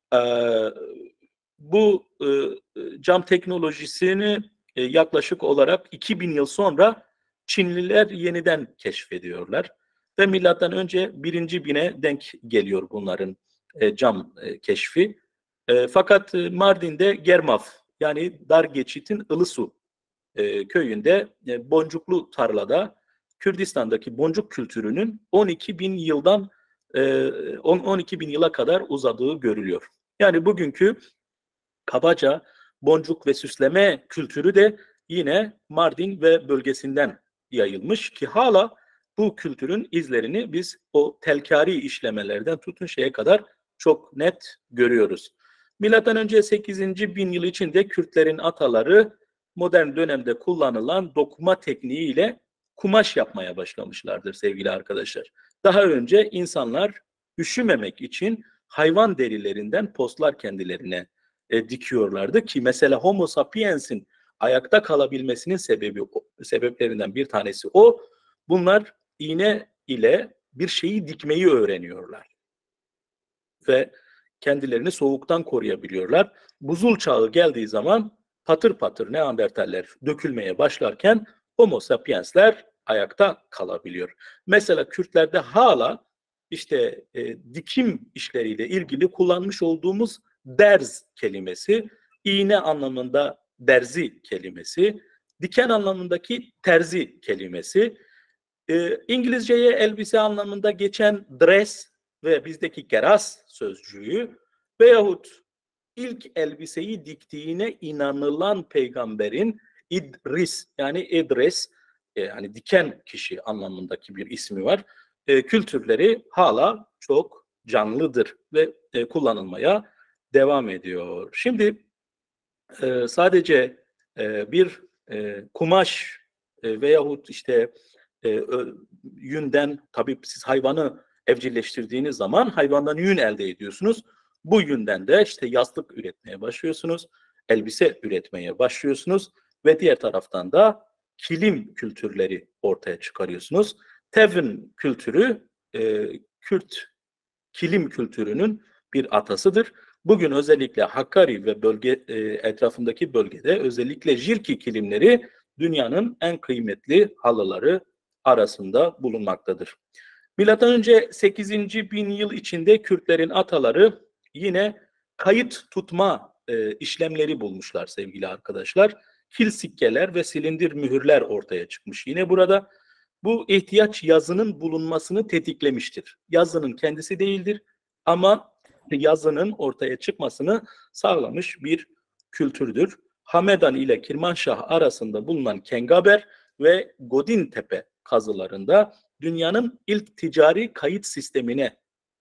A: Bu cam teknolojisini yaklaşık olarak 2000 yıl sonra Çinliler yeniden keşfediyorlar. Ve milattan önce 1. bine denk geliyor bunların cam keşfi. Fakat Mardin'de Germaf yani Dar Geçit'in Ilısu köyünde boncuklu tarlada Kürdistan'daki boncuk kültürünün 12 bin yıldan 12 bin yıla kadar uzadığı görülüyor. Yani bugünkü kabaca boncuk ve süsleme kültürü de yine Mardin ve bölgesinden yayılmış ki hala bu kültürün izlerini biz o telkari işlemelerden tutun şeye kadar çok net görüyoruz. Milattan önce 8. bin yıl içinde Kürtlerin ataları modern dönemde kullanılan dokuma tekniğiyle kumaş yapmaya başlamışlardır sevgili arkadaşlar. Daha önce insanlar üşümemek için hayvan derilerinden postlar kendilerine dikiyorlardı ki mesela Homo sapiens'in ayakta kalabilmesinin sebeplerinden bir tanesi o. Bunlar iğne ile bir şeyi dikmeyi öğreniyorlar ve kendilerini soğuktan koruyabiliyorlar. Buzul çağı geldiği zaman patır patır Neandertaller dökülmeye başlarken Homo sapiensler ayakta kalabiliyor. Mesela Kürtlerde hala işte dikim işleriyle ilgili kullanmış olduğumuz derz kelimesi, iğne anlamında derzi kelimesi, diken anlamındaki terzi kelimesi, İngilizceye elbise anlamında geçen dress ve bizdeki keras sözcüğü veyahut ilk elbiseyi diktiğine inanılan peygamberin İdris yani İdris hani diken kişi anlamındaki bir ismi var. Kültürleri hala çok canlıdır ve kullanılmaya devam ediyor. Şimdi sadece bir kumaş veyahut işte yünden, tabii siz hayvanı evcilleştirdiğiniz zaman hayvandan yün elde ediyorsunuz. Bu yünden de işte yastık üretmeye başlıyorsunuz, elbise üretmeye başlıyorsunuz ve diğer taraftan da kilim kültürleri ortaya çıkarıyorsunuz. Tevin kültürü Kürt kilim kültürünün bir atasıdır. Bugün özellikle Hakkari ve etrafındaki bölgede özellikle Jirki kilimleri dünyanın en kıymetli halıları arasında bulunmaktadır. Milattan önce 8. bin yıl içinde Kürtlerin ataları yine kayıt tutma işlemleri bulmuşlar sevgili arkadaşlar. Kil sikkeler ve silindir mühürler ortaya çıkmış. Yine burada bu ihtiyaç yazının bulunmasını tetiklemiştir. Yazının kendisi değildir ama yazının ortaya çıkmasını sağlamış bir kültürdür. Hamedan ile Kirmanşah arasında bulunan Kengaber ve Godintepe kazılarında dünyanın ilk ticari kayıt sistemine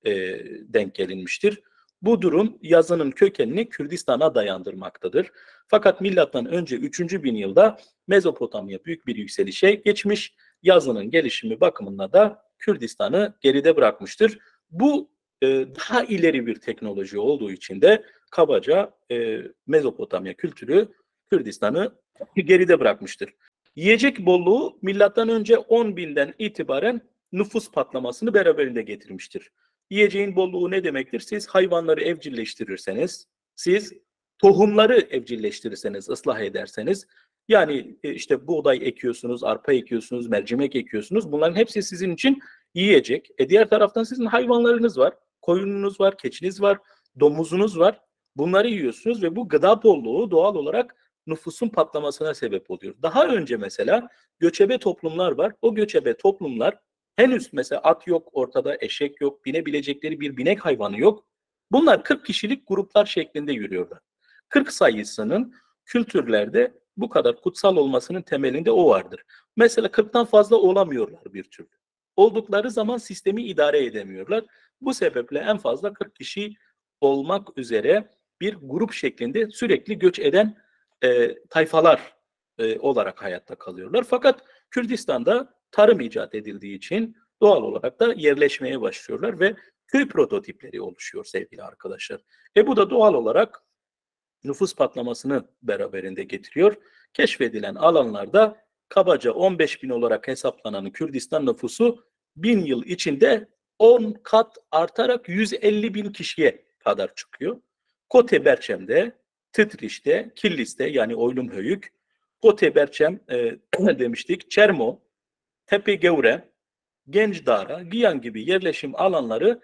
A: denk gelinmiştir. Bu durum yazının kökenini Kürdistan'a dayandırmaktadır. Fakat milattan önce 3. bin yılda Mezopotamya büyük bir yükselişe geçmiş. Yazının gelişimi bakımında da Kürdistan'ı geride bırakmıştır. Bu daha ileri bir teknoloji olduğu için de kabaca Mezopotamya kültürü Kürdistan'ı geride bırakmıştır. Yiyecek bolluğu milattan önce 10 binden itibaren nüfus patlamasını beraberinde getirmiştir. Yiyeceğin bolluğu ne demektir? Siz hayvanları evcilleştirirseniz, siz tohumları evcilleştirirseniz, ıslah ederseniz, yani işte buğday ekiyorsunuz, arpa ekiyorsunuz, mercimek ekiyorsunuz. Bunların hepsi sizin için yiyecek. Diğer taraftan sizin hayvanlarınız var, koyununuz var, keçiniz var, domuzunuz var. Bunları yiyorsunuz ve bu gıda bolluğu doğal olarak nüfusun patlamasına sebep oluyor. Daha önce mesela göçebe toplumlar var. O göçebe toplumlar henüz mesela at yok ortada, eşek yok, binebilecekleri bir binek hayvanı yok. Bunlar 40 kişilik gruplar şeklinde yürüyorlar. 40 sayısının kültürlerde bu kadar kutsal olmasının temelinde o vardır. Mesela 40'tan fazla olamıyorlar bir türlü. Oldukları zaman sistemi idare edemiyorlar. Bu sebeple en fazla 40 kişi olmak üzere bir grup şeklinde sürekli göç eden tayfalar olarak hayatta kalıyorlar. Fakat Kürdistan'da tarım icat edildiği için doğal olarak da yerleşmeye başlıyorlar ve köy prototipleri oluşuyor sevgili arkadaşlar. Bu da doğal olarak nüfus patlamasını beraberinde getiriyor. Keşfedilen alanlarda kabaca 15 bin olarak hesaplanan Kürdistan nüfusu 1000 yıl içinde 10 kat artarak 150 bin kişiye kadar çıkıyor. Kote Berçem'de, Titriş'te, Killis'te yani Oylumhöyük, Kote Berçem demiştik, Çermo, Tepe Gevre, Gencdara, Giyan gibi yerleşim alanları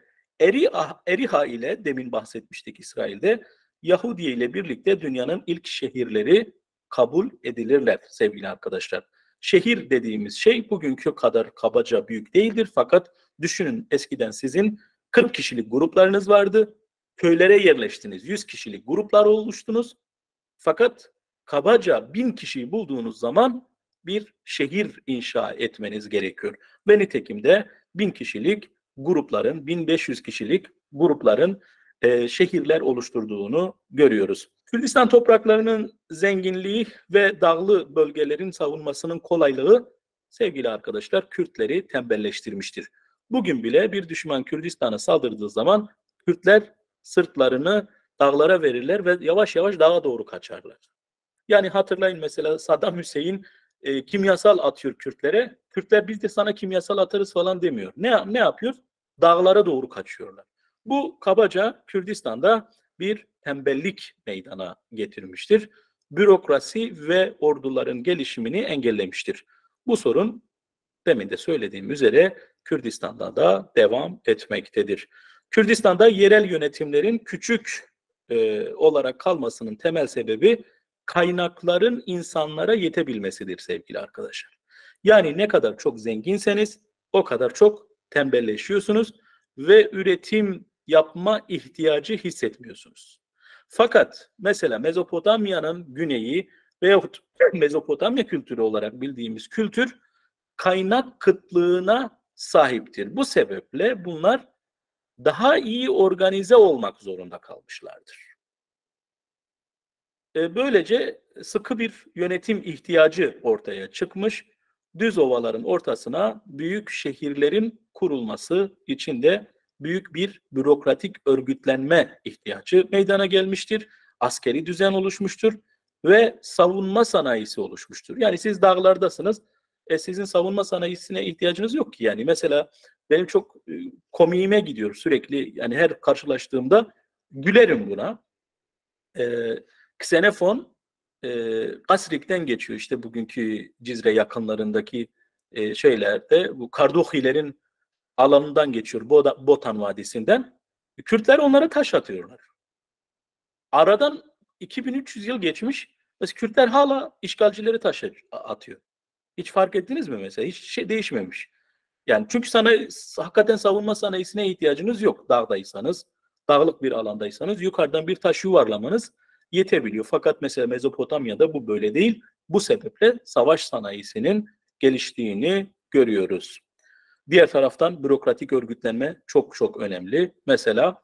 A: Eriha ile demin bahsetmiştik İsrail'de Yahudiye ile birlikte dünyanın ilk şehirleri kabul edilirler sevgili arkadaşlar. Şehir dediğimiz şey bugünkü kadar kabaca büyük değildir fakat düşünün eskiden sizin 40 kişilik gruplarınız vardı. Köylere yerleştiniz. 100 kişilik gruplar oluştunuz. Fakat kabaca 1000 kişiyi bulduğunuz zaman bir şehir inşa etmeniz gerekiyor. Ve nitekim de 1000 kişilik grupların, 1500 kişilik grupların şehirler oluşturduğunu görüyoruz. Kürdistan topraklarının zenginliği ve dağlı bölgelerin savunmasının kolaylığı sevgili arkadaşlar Kürtleri tembelleştirmiştir. Bugün bile bir düşman Kürdistan'a saldırdığı zaman Kürtler sırtlarını dağlara verirler ve yavaş yavaş dağa doğru kaçarlar. Yani hatırlayın mesela Saddam Hüseyin kimyasal atıyor Kürtlere. Kürtler biz de sana kimyasal atarız falan demiyor. Ne yapıyor? Dağlara doğru kaçıyorlar. Bu kabaca Kürdistan'da bir tembellik meydana getirmiştir. Bürokrasi ve orduların gelişimini engellemiştir. Bu sorun demin de söylediğim üzere Kürdistan'da da devam etmektedir. Kürdistan'da yerel yönetimlerin küçük olarak kalmasının temel sebebi kaynakların insanlara yetebilmesidir sevgili arkadaşlar. Yani ne kadar çok zenginseniz o kadar çok tembelleşiyorsunuz ve üretim yapma ihtiyacı hissetmiyorsunuz. Fakat mesela Mezopotamya'nın güneyi veyahut Mezopotamya kültürü olarak bildiğimiz kültür kaynak kıtlığına sahiptir. Bu sebeple bunlar daha iyi organize olmak zorunda kalmışlardır. Böylece sıkı bir yönetim ihtiyacı ortaya çıkmış. Düz ovaların ortasına büyük şehirlerin kurulması için de büyük bir bürokratik örgütlenme ihtiyacı meydana gelmiştir. Askeri düzen oluşmuştur ve savunma sanayisi oluşmuştur. Yani siz dağlardasınız, sizin savunma sanayisine ihtiyacınız yok ki. Yani mesela benim çok komiğime gidiyor sürekli, yani her karşılaştığımda gülerim buna. Ksenofon Kasrik'ten geçiyor, işte bugünkü Cizre yakınlarındaki şeylerde, bu Kardohilerin alanından geçiyor, Botan Vadisi'nden. Kürtler onlara taş atıyorlar. Aradan 2300 yıl geçmiş, mesela Kürtler hala işgalcileri taş atıyor. Hiç fark ettiniz mi mesela? Hiç şey değişmemiş. Yani çünkü hakikaten savunma sanayisine ihtiyacınız yok. Dağdaysanız, dağlık bir alandaysanız yukarıdan bir taş yuvarlamanız yetebiliyor. Fakat mesela Mezopotamya'da bu böyle değil. Bu sebeple savaş sanayisinin geliştiğini görüyoruz. Diğer taraftan bürokratik örgütlenme çok çok önemli. Mesela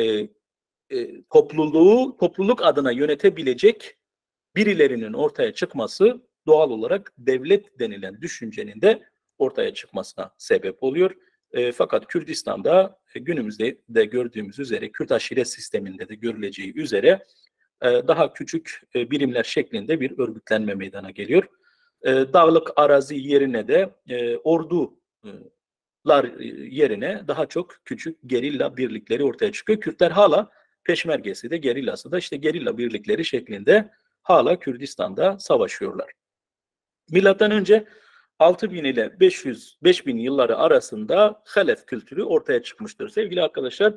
A: topluluk adına yönetebilecek birilerinin ortaya çıkması doğal olarak devlet denilen düşüncenin de ortaya çıkmasına sebep oluyor. Fakat Kürdistan'da günümüzde de gördüğümüz üzere, Kürt aşiret sisteminde de görüleceği üzere daha küçük birimler şeklinde bir örgütlenme meydana geliyor. Dağlık arazi yerine de ordular yerine daha çok küçük gerilla birlikleri ortaya çıkıyor. Kürtler hala peşmergesi de gerillası da işte gerilla birlikleri şeklinde hala Kürdistan'da savaşıyorlar. Milattan önce 6000 ile 5000 yılları arasında Halef kültürü ortaya çıkmıştır. Sevgili arkadaşlar,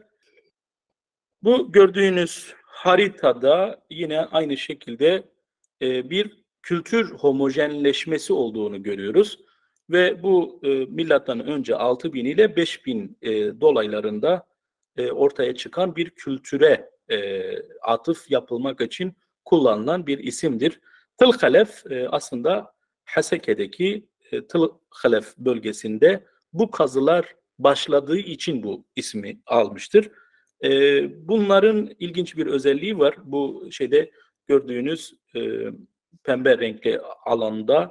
A: bu gördüğünüz haritada yine aynı şekilde bir kültür homojenleşmesi olduğunu görüyoruz. Ve bu milattan önce 6000 ile 5000 dolaylarında ortaya çıkan bir kültüre atıf yapılmak için kullanılan bir isimdir. Tılhalef aslında Haseke'deki Tılhalef bölgesinde bu kazılar başladığı için bu ismi almıştır. Bunların ilginç bir özelliği var. Bu şeyde gördüğünüz pembe renkli alanda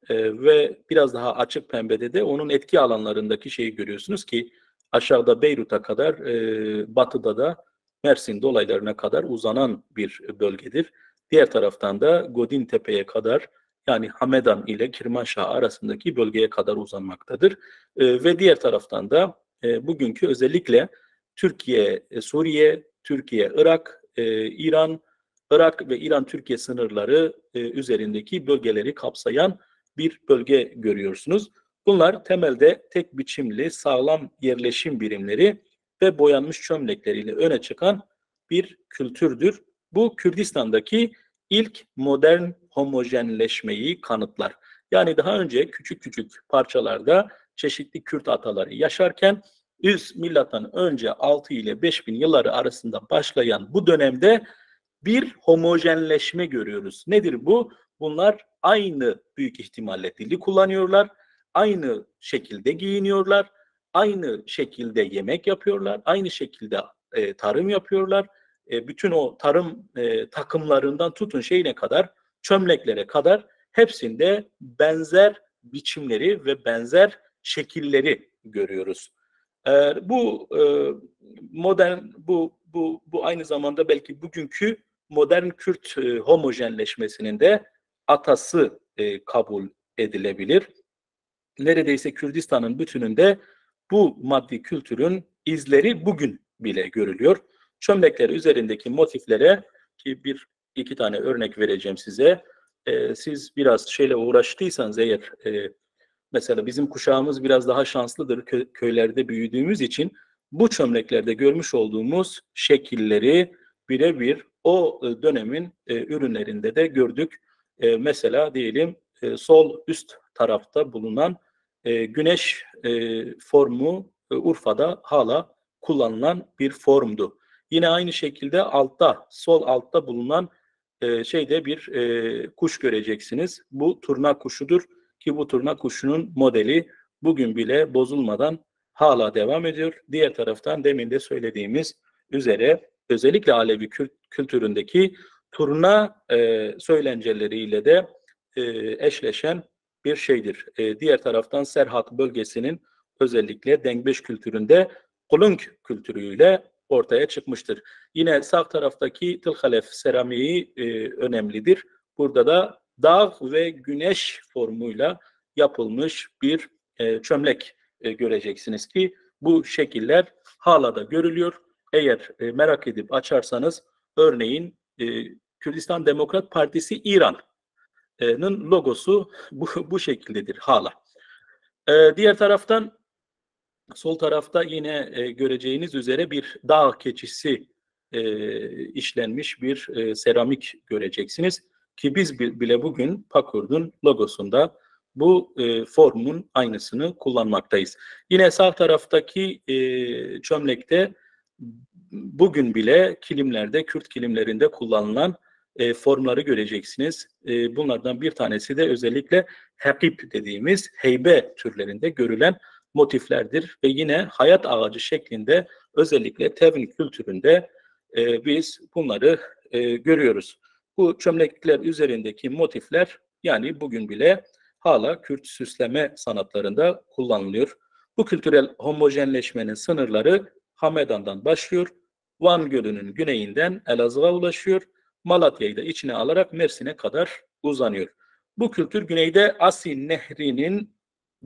A: ve biraz daha açık pembede de onun etki alanlarındaki şeyi görüyorsunuz ki aşağıda Beyrut'a kadar, batıda da Mersin dolaylarına kadar uzanan bir bölgedir. Diğer taraftan da Godintepe'ye kadar, yani Hamedan ile Kirmanşah arasındaki bölgeye kadar uzanmaktadır. Ve diğer taraftan da bugünkü özellikle Türkiye, Suriye, Türkiye, Irak, İran, Irak ve İran-Türkiye sınırları üzerindeki bölgeleri kapsayan bir bölge görüyorsunuz. Bunlar temelde tek biçimli sağlam yerleşim birimleri ve boyanmış çömlekleriyle öne çıkan bir kültürdür. Bu Kürdistan'daki ilk modern homojenleşmeyi kanıtlar. Yani daha önce küçük küçük parçalarda çeşitli Kürt ataları yaşarken milattan önce 6 ile 5000 yılları arasında başlayan bu dönemde bir homojenleşme görüyoruz. Nedir bu? Bunlar aynı büyük ihtimalle dili kullanıyorlar, aynı şekilde giyiniyorlar, aynı şekilde yemek yapıyorlar, aynı şekilde tarım yapıyorlar. Bütün o tarım takımlarından tutun şeyine kadar, çömleklere kadar hepsinde benzer biçimleri ve benzer şekilleri görüyoruz. Bu modern, bu aynı zamanda belki bugünkü modern Kürt homojenleşmesinin de atası kabul edilebilir. Neredeyse Kürdistan'ın bütününde bu maddi kültürün izleri bugün bile görülüyor. Çömlekler üzerindeki motiflere, ki iki tane örnek vereceğim size. Siz biraz şeyle uğraştıysanız eğer, mesela bizim kuşağımız biraz daha şanslıdır, köylerde büyüdüğümüz için bu çömleklerde görmüş olduğumuz şekilleri birebir o dönemin ürünlerinde de gördük. Mesela diyelim sol üst tarafta bulunan güneş formu Urfa'da hala kullanılan bir formdu. Yine aynı şekilde sol altta bulunan şeyde bir kuş göreceksiniz. Bu turna kuşudur ki bu turna kuşunun modeli bugün bile bozulmadan hala devam ediyor. Diğer taraftan demin de söylediğimiz üzere özellikle Alevi kültüründeki turna söylenceleriyle de eşleşen bir şeydir. Diğer taraftan Serhat bölgesinin özellikle Dengbeş kültüründe Kulunk kültürüyle ortaya çıkmıştır. Yine sağ taraftaki Tılhalef seramiği önemlidir. Burada da dağ ve güneş formuyla yapılmış bir çömlek göreceksiniz ki bu şekiller hala da görülüyor. Eğer merak edip açarsanız örneğin Kürdistan Demokrat Partisi İran'ın logosu bu şekildedir hala. Diğer taraftan sol tarafta yine göreceğiniz üzere bir dağ keçisi işlenmiş bir seramik göreceksiniz. Ki biz bile bugün Pakurd'un logosunda bu formun aynısını kullanmaktayız. Yine sağ taraftaki çömlekte bugün bile kilimlerde, Kürt kilimlerinde kullanılan formları göreceksiniz. Bunlardan bir tanesi de özellikle hekip dediğimiz heybe türlerinde görülen motiflerdir ve yine hayat ağacı şeklinde özellikle Tevin kültüründe biz bunları görüyoruz. Bu çömlekler üzerindeki motifler yani bugün bile hala Kürt süsleme sanatlarında kullanılıyor. Bu kültürel homojenleşmenin sınırları Hamedan'dan başlıyor. Van Gölü'nün güneyinden Elazığ'a ulaşıyor. Malatya'yı da içine alarak Mersin'e kadar uzanıyor. Bu kültür güneyde Asin Nehri'nin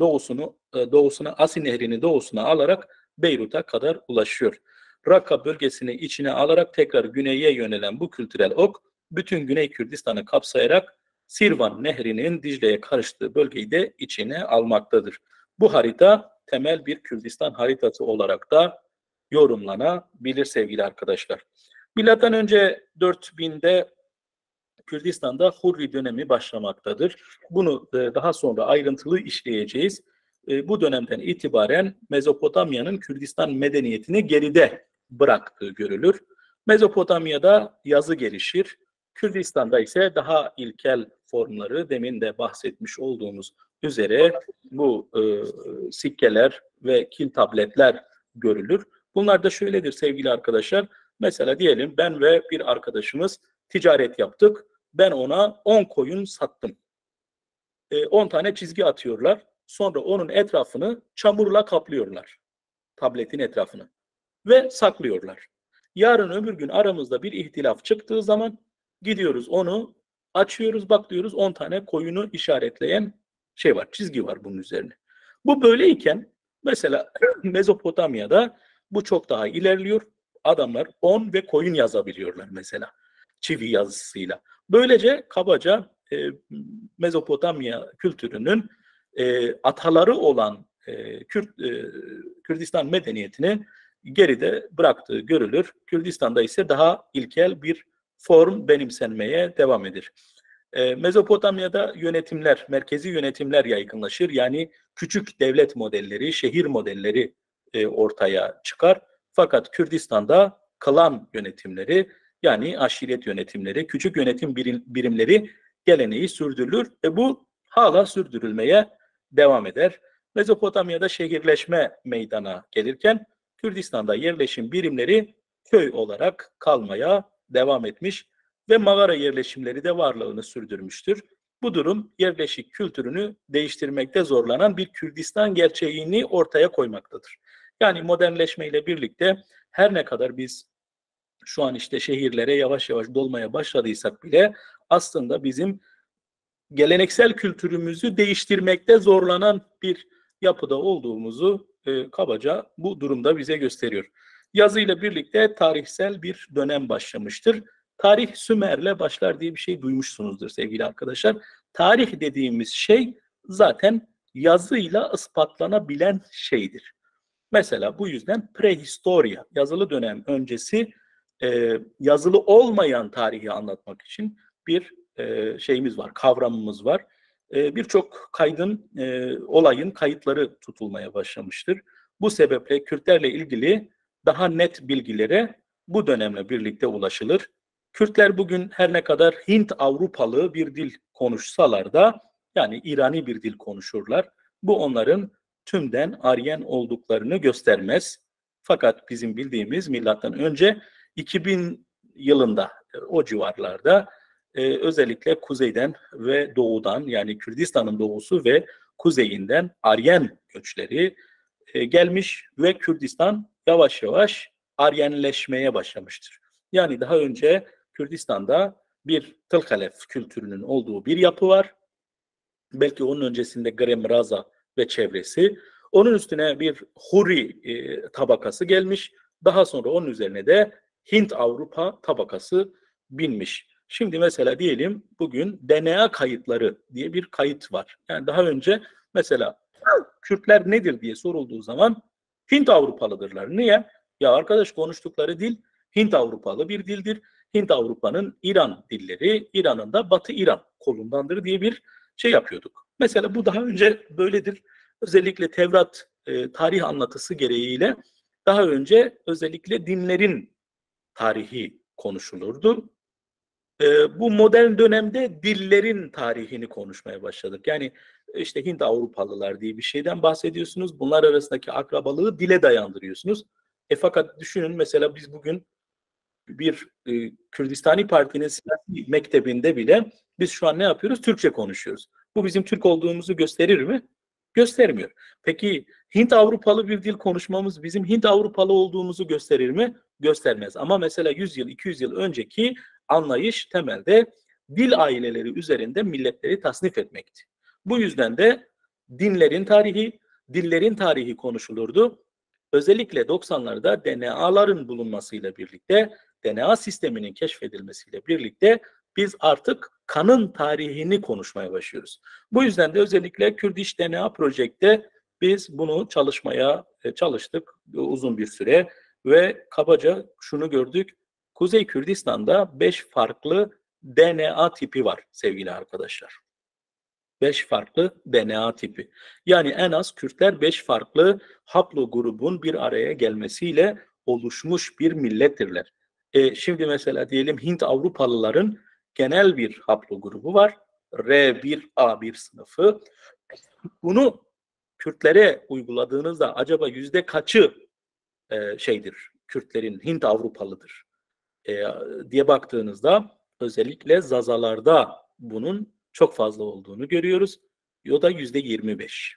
A: Asin Nehri'nin doğusuna alarak Beyrut'a kadar ulaşıyor. Rakka bölgesini içine alarak tekrar güneye yönelen bu kültürel ok bütün Güney Kürdistan'ı kapsayarak Sirvan Nehri'nin Dicle'ye karıştığı bölgeyi de içine almaktadır. Bu harita temel bir Kürdistan haritası olarak da yorumlanabilir sevgili arkadaşlar. Milattan önce 4000'de Kürdistan'da Hurri dönemi başlamaktadır. Bunu daha sonra ayrıntılı işleyeceğiz. Bu dönemden itibaren Mezopotamya'nın Kürdistan medeniyetini geride bıraktığı görülür. Mezopotamya'da yazı gelişir. Kürdistan'da ise daha ilkel formları demin de bahsetmiş olduğumuz üzere bu sikkeler ve kil tabletler görülür. Bunlar da şöyledir sevgili arkadaşlar. Mesela diyelim ben ve bir arkadaşımız ticaret yaptık. Ben ona 10 koyun sattım. 10 tane çizgi atıyorlar. Sonra onun etrafını çamurla kaplıyorlar. Tabletin etrafını. Ve saklıyorlar. Yarın öbür gün aramızda bir ihtilaf çıktığı zaman gidiyoruz onu açıyoruz, bak diyoruz 10 tane koyunu işaretleyen şey var, çizgi var bunun üzerine. Bu böyleyken mesela Mezopotamya'da bu çok daha ilerliyor. Adamlar 10 ve koyun yazabiliyorlar mesela çivi yazısıyla. Böylece kabaca Mezopotamya kültürünün ataları olan Kürdistan medeniyetini geride bıraktığı görülür. Kürdistan'da ise daha ilkel bir form benimsenmeye devam eder. Mezopotamya'da yönetimler, merkezi yönetimler yaygınlaşır. Yani küçük devlet modelleri, şehir modelleri ortaya çıkar. Fakat Kürdistan'da klan yönetimleri, yani aşiret yönetimleri, küçük yönetim birimleri geleneği sürdürülür ve bu hala sürdürülmeye devam eder. Mezopotamya'da şehirleşme meydana gelirken Kürdistan'da yerleşim birimleri köy olarak kalmaya devam etmiş ve mağara yerleşimleri de varlığını sürdürmüştür. Bu durum yerleşik kültürünü değiştirmekte zorlanan bir Kürdistan gerçeğini ortaya koymaktadır. Yani modernleşmeyle birlikte her ne kadar biz şu an işte şehirlere yavaş yavaş dolmaya başladıysak bile aslında bizim geleneksel kültürümüzü değiştirmekte zorlanan bir yapıda olduğumuzu kabaca bu durumda bize gösteriyor. Yazıyla birlikte tarihsel bir dönem başlamıştır. Tarih Sümer'le başlar diye bir şey duymuşsunuzdur sevgili arkadaşlar. Tarih dediğimiz şey zaten yazıyla ispatlanabilen şeydir. Mesela bu yüzden prehistorya, yazılı dönem öncesi yazılı olmayan tarihi anlatmak için bir şeyimiz var, kavramımız var. Birçok olayın kayıtları tutulmaya başlamıştır. Bu sebeple Kürtlerle ilgili daha net bilgilere bu dönemle birlikte ulaşılır. Kürtler bugün her ne kadar Hint-Avrupalı bir dil konuşsalar da Yani İrani bir dil konuşurlar. Bu onların tümden Aryen olduklarını göstermez. Fakat bizim bildiğimiz milattan önce 2000 yılında o civarlarda özellikle kuzeyden ve doğudan, yani Kürdistan'ın doğusu ve kuzeyinden Aryen göçleri gelmiş ve Kürdistan yavaş yavaş Aryenleşmeye başlamıştır. Yani daha önce Kürdistan'da bir Tılkalef kültürünün olduğu bir yapı var. Belki onun öncesinde Gremraza ve çevresi. Onun üstüne bir Huri tabakası gelmiş. Daha sonra onun üzerine de Hint-Avrupa tabakası binmiş. Şimdi mesela diyelim bugün DNA kayıtları diye bir kayıt var. Yani daha önce mesela Kürtler nedir diye sorulduğu zaman Hint-Avrupalıdırlar. Niye? Ya arkadaş, konuştukları dil Hint-Avrupalı bir dildir. Hint-Avrupa'nın İran dilleri, İran'ın da Batı İran kolundandır diye bir şey yapıyorduk. Mesela bu daha önce böyledir. Özellikle Tevrat tarih anlatısı gereğiyle daha önce özellikle dinlerin tarihi konuşulurdu. Bu modern dönemde dillerin tarihini konuşmaya başladık. Yani işte Hint-Avrupalılar diye bir şeyden bahsediyorsunuz. Bunlar arasındaki akrabalığı dile dayandırıyorsunuz. Fakat düşünün mesela biz bugün bir Kürdistani Parti'nin siyasi mektebinde bile biz şu an ne yapıyoruz? Türkçe konuşuyoruz. Bu bizim Türk olduğumuzu gösterir mi? Göstermiyor. Peki Hint Avrupalı bir dil konuşmamız bizim Hint Avrupalı olduğumuzu gösterir mi? Göstermez. Ama mesela 100 yıl, 200 yıl önceki anlayış temelde dil aileleri üzerinde milletleri tasnif etmekti. Bu yüzden de dinlerin tarihi, dillerin tarihi konuşulurdu. Özellikle 90'larda DNA'ların bulunmasıyla birlikte, DNA sisteminin keşfedilmesiyle birlikte biz artık kanın tarihini konuşmaya başlıyoruz. Bu yüzden de özellikle Kurdish DNA Project'te biz bunu çalışmaya çalıştık uzun bir süre ve kabaca şunu gördük. Kuzey Kürdistan'da 5 farklı DNA tipi var sevgili arkadaşlar. 5 farklı DNA tipi. Yani en az Kürtler 5 farklı haplogrubun bir araya gelmesiyle oluşmuş bir millettirler. Şimdi mesela diyelim Hint Avrupalıların genel bir haplogrubu var. R1A1 sınıfı. Bunu Kürtlere uyguladığınızda acaba yüzde kaçı şeydir? Kürtlerin Hint Avrupalıdır diye baktığınızda özellikle Zazalarda bunun çok fazla olduğunu görüyoruz. O da %25.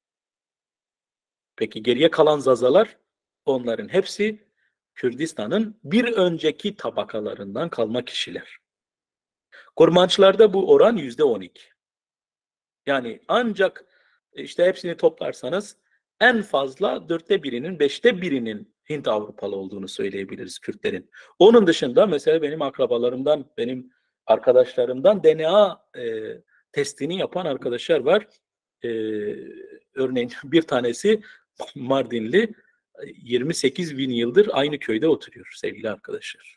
A: Peki geriye kalan Zazalar, onların hepsi Kürdistan'ın bir önceki tabakalarından kalma kişiler. Kurmançlarda bu oran %12. Yani ancak işte hepsini toplarsanız en fazla 1/4'inin, 5'te 1'inin Hint Avrupalı olduğunu söyleyebiliriz Kürtlerin. Onun dışında mesela benim akrabalarımdan, benim arkadaşlarımdan DNA testini yapan arkadaşlar var. Örneğin bir tanesi Mardinli, 28 bin yıldır aynı köyde oturuyor sevgili arkadaşlar.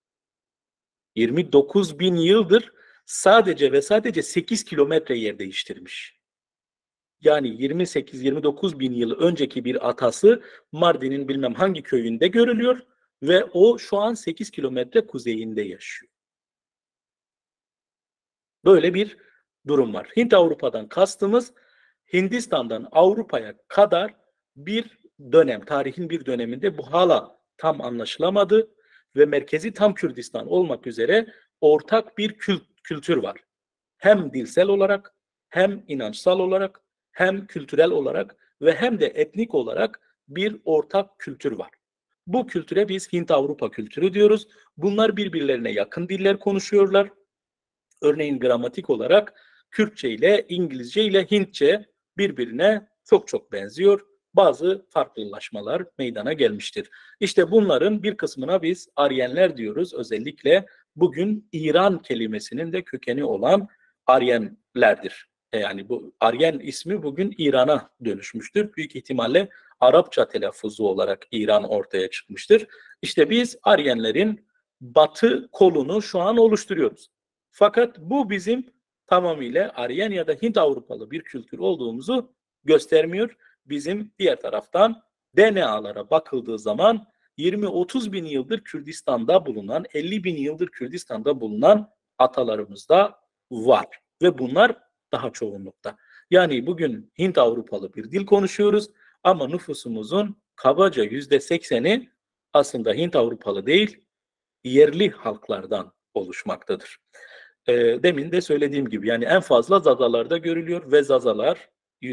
A: 29 bin yıldır sadece ve sadece 8 kilometre yer değiştirmiş. Yani 28-29 bin yıl önceki bir atası Mardin'in bilmem hangi köyünde görülüyor ve o şu an 8 kilometre kuzeyinde yaşıyor. Böyle bir durum var. Hint Avrupa'dan kastımız Hindistan'dan Avrupa'ya kadar bir dönem, tarihin bir döneminde bu hala tam anlaşılamadı ve merkezi tam Kürdistan olmak üzere ortak bir kültür var. Hem dilsel olarak, hem inançsal olarak, hem kültürel olarak ve hem de etnik olarak bir ortak kültür var. Bu kültüre biz Hint-Avrupa kültürü diyoruz. Bunlar birbirlerine yakın diller konuşuyorlar. Örneğin gramatik olarak Kürtçe ile İngilizce ile Hintçe birbirine çok çok benziyor. Bazı farklılaşmalar meydana gelmiştir. İşte bunların bir kısmına biz Aryenler diyoruz. Özellikle bugün İran kelimesinin de kökeni olan Aryenlerdir. Yani bu Aryen ismi bugün İran'a dönüşmüştür. Büyük ihtimalle Arapça telaffuzu olarak İran ortaya çıkmıştır. İşte biz Aryenlerin batı kolunu şu an oluşturuyoruz. Fakat bu bizim tamamıyla Aryen ya da Hint Avrupalı bir kültür olduğumuzu göstermiyor. Bizim diğer taraftan DNA'lara bakıldığı zaman 20-30 bin yıldır Kürdistan'da bulunan, 50 bin yıldır Kürdistan'da bulunan atalarımız da var. Ve bunlar daha çoğunlukta. Yani bugün Hint-Avrupalı bir dil konuşuyoruz ama nüfusumuzun kabaca %80'i aslında Hint-Avrupalı değil, yerli halklardan oluşmaktadır. Demin de söylediğim gibi yani en fazla Zazalarda görülüyor ve Zazalar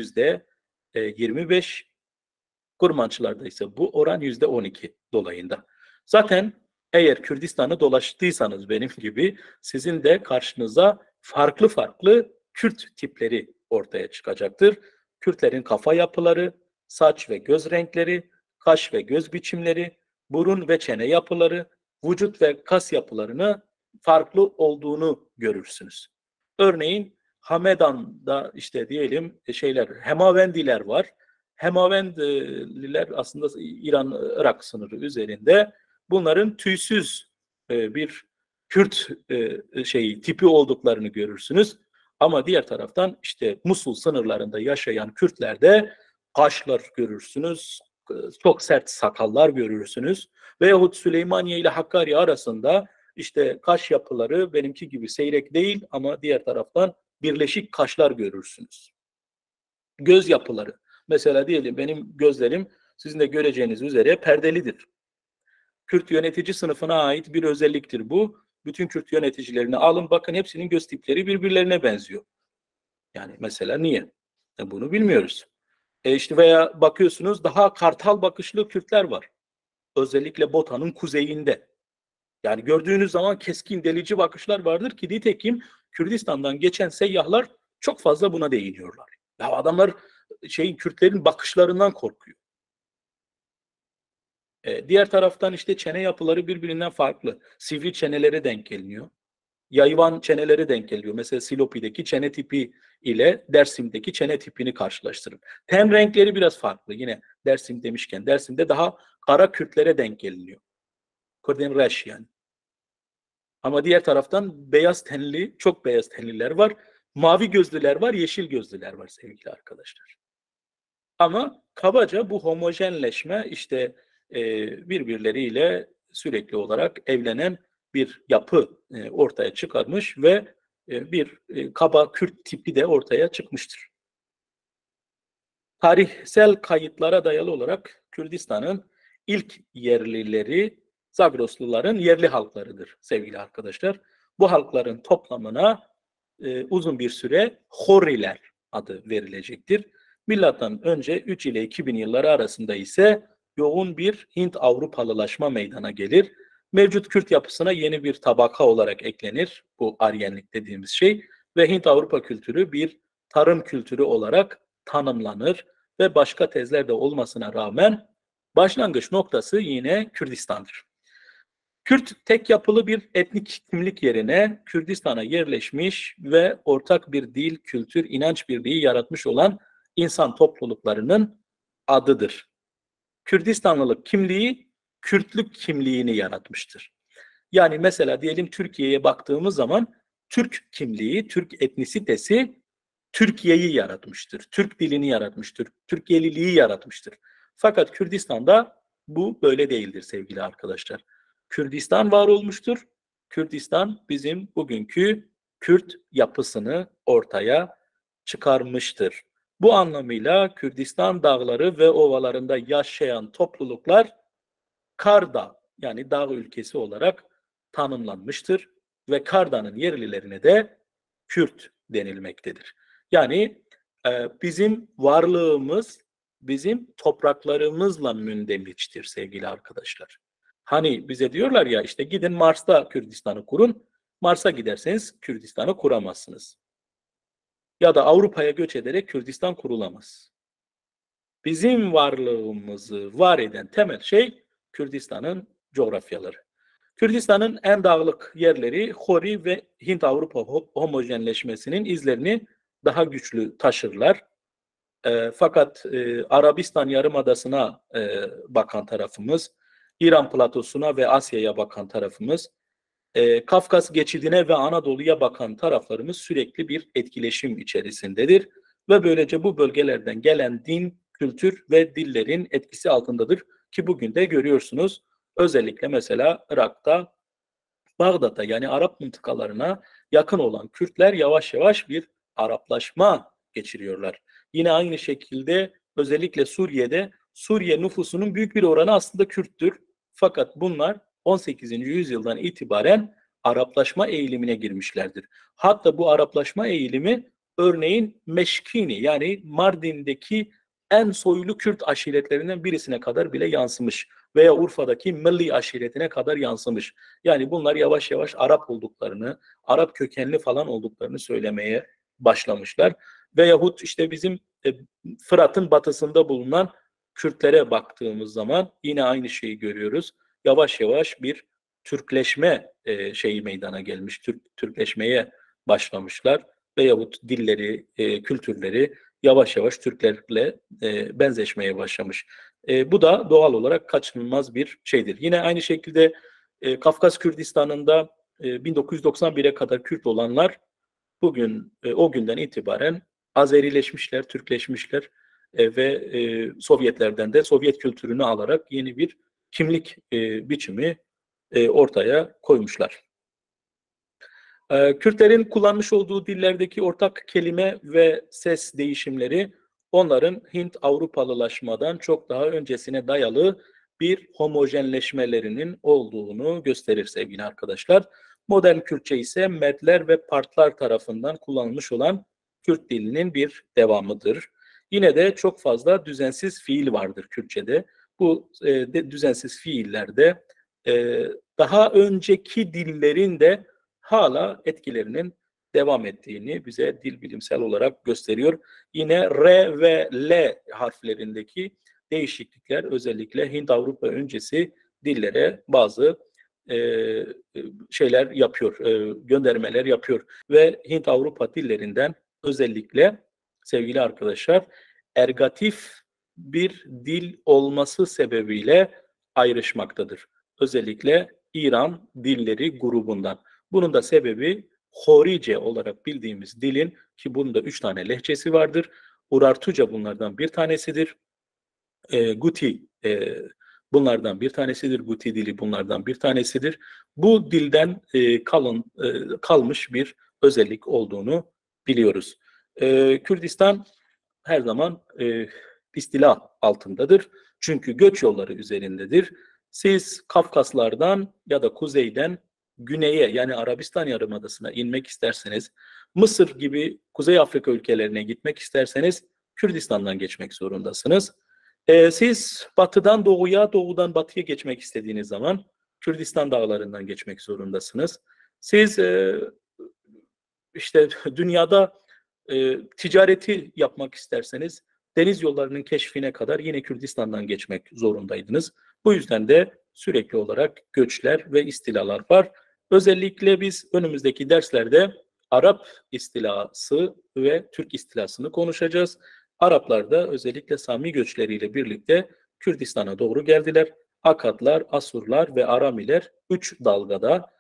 A: %25, Kurmançılarda ise bu oran %12 dolayında. Zaten eğer Kürdistan'ı dolaştıysanız benim gibi sizin de karşınıza farklı farklı Kürt tipleri ortaya çıkacaktır. Kürtlerin kafa yapıları, saç ve göz renkleri, kaş ve göz biçimleri, burun ve çene yapıları, vücut ve kas yapılarını farklı olduğunu görürsünüz. Örneğin Hamedan'da işte diyelim Hemavendiler var. Hemavendliler aslında İran-Irak sınırı üzerinde. Bunların tüysüz bir Kürt tipi olduklarını görürsünüz. Ama diğer taraftan işte Musul sınırlarında yaşayan Kürtlerde kaşlar görürsünüz, çok sert sakallar görürsünüz. Veyahut Süleymaniye ile Hakkari arasında işte kaş yapıları benimki gibi seyrek değil ama diğer taraftan birleşik kaşlar görürsünüz. Göz yapıları. Mesela diyelim benim gözlerim sizin de göreceğiniz üzere perdelidir. Kürt yönetici sınıfına ait bir özelliktir bu. Bütün Kürt yöneticilerini alın bakın hepsinin göz tipleri birbirlerine benziyor. Yani mesela niye? Bunu bilmiyoruz. İşte veya bakıyorsunuz daha kartal bakışlı Kürtler var. Özellikle Bota'nın kuzeyinde. Yani gördüğünüz zaman keskin delici bakışlar vardır ki nitekim Kürdistan'dan geçen seyyahlar çok fazla buna değiniyorlar. Ya adamlar Kürtlerin bakışlarından korkuyor. Diğer taraftan işte çene yapıları birbirinden farklı. Sivri çenelere denk geliniyor. Yayvan çeneleri denk geliyor. Mesela Silopi'deki çene tipi ile Dersim'deki çene tipini karşılaştırın. Ten renkleri biraz farklı. Yine Dersim demişken Dersim'de daha kara Kürtlere denk geliniyor. Kurdenreş yani. Ama diğer taraftan beyaz tenli, çok beyaz tenliler var. Mavi gözlüler var, yeşil gözlüler var sevgili arkadaşlar. Ama kabaca bu homojenleşme işte birbirleriyle sürekli olarak evlenen bir yapı ortaya çıkarmış ve bir kaba Kürt tipi de ortaya çıkmıştır. Tarihsel kayıtlara dayalı olarak Kürdistan'ın ilk yerlileri Zagrosluların yerli halklarıdır sevgili arkadaşlar. Bu halkların toplamına uzun bir süre Horiler adı verilecektir. Milattan önce 3 ile 2000 yılları arasında ise yoğun bir Hint-Avrupalılaşma meydana gelir. Mevcut Kürt yapısına yeni bir tabaka olarak eklenir bu Aryenlik dediğimiz şey ve Hint-Avrupa kültürü bir tarım kültürü olarak tanımlanır ve başka tezler de olmasına rağmen başlangıç noktası yine Kürdistan'dır. Kürt tek yapılı bir etnik kimlik yerine Kürdistan'a yerleşmiş ve ortak bir dil, kültür, inanç birliği yaratmış olan insan topluluklarının adıdır. Kürdistanlılık kimliği Kürtlük kimliğini yaratmıştır. Yani mesela diyelim Türkiye'ye baktığımız zaman Türk kimliği, Türk etnisitesi Türkiye'yi yaratmıştır. Türk dilini yaratmıştır. Türkiye'liliği yaratmıştır. Fakat Kürdistan'da bu böyle değildir sevgili arkadaşlar. Kürdistan var olmuştur. Kürdistan bizim bugünkü Kürt yapısını ortaya çıkarmıştır. Bu anlamıyla Kürdistan dağları ve ovalarında yaşayan topluluklar Karda yani dağ ülkesi olarak tanımlanmıştır ve Karda'nın yerlilerine de Kürt denilmektedir. Yani bizim varlığımız bizim topraklarımızla mündemiştir sevgili arkadaşlar. Hani bize diyorlar ya işte gidin Mars'ta Kürdistan'ı kurun. Mars'a giderseniz Kürdistan'ı kuramazsınız. Ya da Avrupa'ya göç ederek Kürdistan kurulamaz. Bizim varlığımızı var eden temel şey Kürdistan'ın coğrafyaları. Kürdistan'ın en dağlık yerleri Hori ve Hint-Avrupa homojenleşmesinin izlerini daha güçlü taşırlar. Fakat Arabistan Yarımadası'na bakan tarafımız, İran platosuna ve Asya'ya bakan tarafımız, Kafkas geçidine ve Anadolu'ya bakan taraflarımız sürekli bir etkileşim içerisindedir. Ve böylece bu bölgelerden gelen din, kültür ve dillerin etkisi altındadır. Ki bugün de görüyorsunuz özellikle mesela Irak'ta, Bağdat'a yani Arap mıntıkalarına yakın olan Kürtler yavaş yavaş bir Araplaşma geçiriyorlar. Yine aynı şekilde özellikle Suriye'de Suriye nüfusunun büyük bir oranı aslında Kürttür. Fakat bunlar 18. yüzyıldan itibaren Araplaşma eğilimine girmişlerdir. Hatta bu Araplaşma eğilimi örneğin Meşkini yani Mardin'deki en soylu Kürt aşiretlerinden birisine kadar bile yansımış veya Urfa'daki Milli aşiretine kadar yansımış. Yani bunlar yavaş yavaş Arap olduklarını, Arap kökenli falan olduklarını söylemeye başlamışlar. Veyahut işte bizim Fırat'ın batısında bulunan Kürtlere baktığımız zaman yine aynı şeyi görüyoruz. Yavaş yavaş bir Türkleşme şeyi meydana gelmiş. Türkleşmeye başlamışlar. Veyahut dilleri, kültürleri yavaş yavaş Türklerle benzeşmeye başlamış. Bu da doğal olarak kaçınılmaz bir şeydir. Yine aynı şekilde Kafkas Kürdistan'ında 1991'e kadar Kürt olanlar bugün o günden itibaren Azerileşmişler, Türkleşmişler ve Sovyetlerden de Sovyet kültürünü alarak yeni bir kimlik biçimi ortaya koymuşlar. Kürtlerin kullanmış olduğu dillerdeki ortak kelime ve ses değişimleri onların Hint-Avrupalılaşmadan çok daha öncesine dayalı bir homojenleşmelerinin olduğunu gösterir sevgili arkadaşlar. Modern Kürtçe ise Medler ve Partlar tarafından kullanılmış olan Kürt dilinin bir devamıdır. Yine de çok fazla düzensiz fiil vardır Kürtçe'de. Bu düzensiz fiillerde daha önceki dillerin de hala etkilerinin devam ettiğini bize dil bilimsel olarak gösteriyor. Yine R ve L harflerindeki değişiklikler özellikle Hint-Avrupa öncesi dillere bazı şeyler yapıyor, göndermeler yapıyor. Ve Hint-Avrupa dillerinden özellikle sevgili arkadaşlar ergatif bir dil olması sebebiyle ayrışmaktadır. Özellikle İran dilleri grubundan. Bunun da sebebi Horice olarak bildiğimiz dilin ki bunun da 3 tane lehçesi vardır. Urartuca bunlardan bir tanesidir. Guti bunlardan bir tanesidir. Guti dili bunlardan bir tanesidir. Bu dilden kalmış bir özellik olduğunu biliyoruz. Kürdistan her zaman istila altındadır. Çünkü göç yolları üzerindedir. Siz Kafkaslardan ya da kuzeyden güneye yani Arabistan Yarımadası'na inmek isterseniz, Mısır gibi Kuzey Afrika ülkelerine gitmek isterseniz Kürdistan'dan geçmek zorundasınız. Siz batıdan doğuya, doğudan batıya geçmek istediğiniz zaman Kürdistan dağlarından geçmek zorundasınız. Siz işte dünyada ticareti yapmak isterseniz deniz yollarının keşfine kadar yine Kürdistan'dan geçmek zorundaydınız. Bu yüzden de sürekli olarak göçler ve istilalar var. Özellikle biz önümüzdeki derslerde Arap istilası ve Türk istilasını konuşacağız. Araplar da özellikle Sami göçleriyle birlikte Kürdistan'a doğru geldiler. Akatlar, Asurlar ve Aramiler 3 dalgada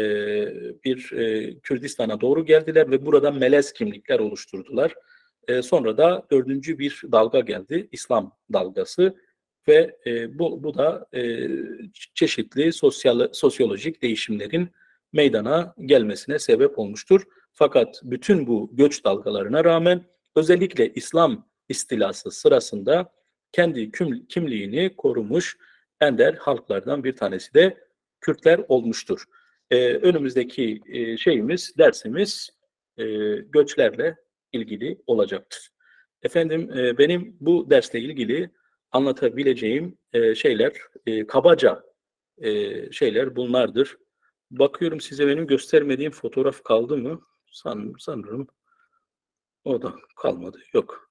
A: Kürdistan'a doğru geldiler ve burada melez kimlikler oluşturdular. Sonra da 4. bir dalga geldi, İslam dalgası ve bu da çeşitli sosyolojik değişimlerin meydana gelmesine sebep olmuştur. Fakat bütün bu göç dalgalarına rağmen özellikle İslam istilası sırasında kendi kimliğini korumuş ender halklardan bir tanesi de Kürtler olmuştur. Önümüzdeki dersimiz göçlerle ilgili olacaktır. Efendim benim bu dersle ilgili anlatabileceğim şeyler kabaca şeyler bunlardır. Bakıyorum size benim göstermediğim fotoğraf kaldı mı? Sanırım o da kalmadı. Yok.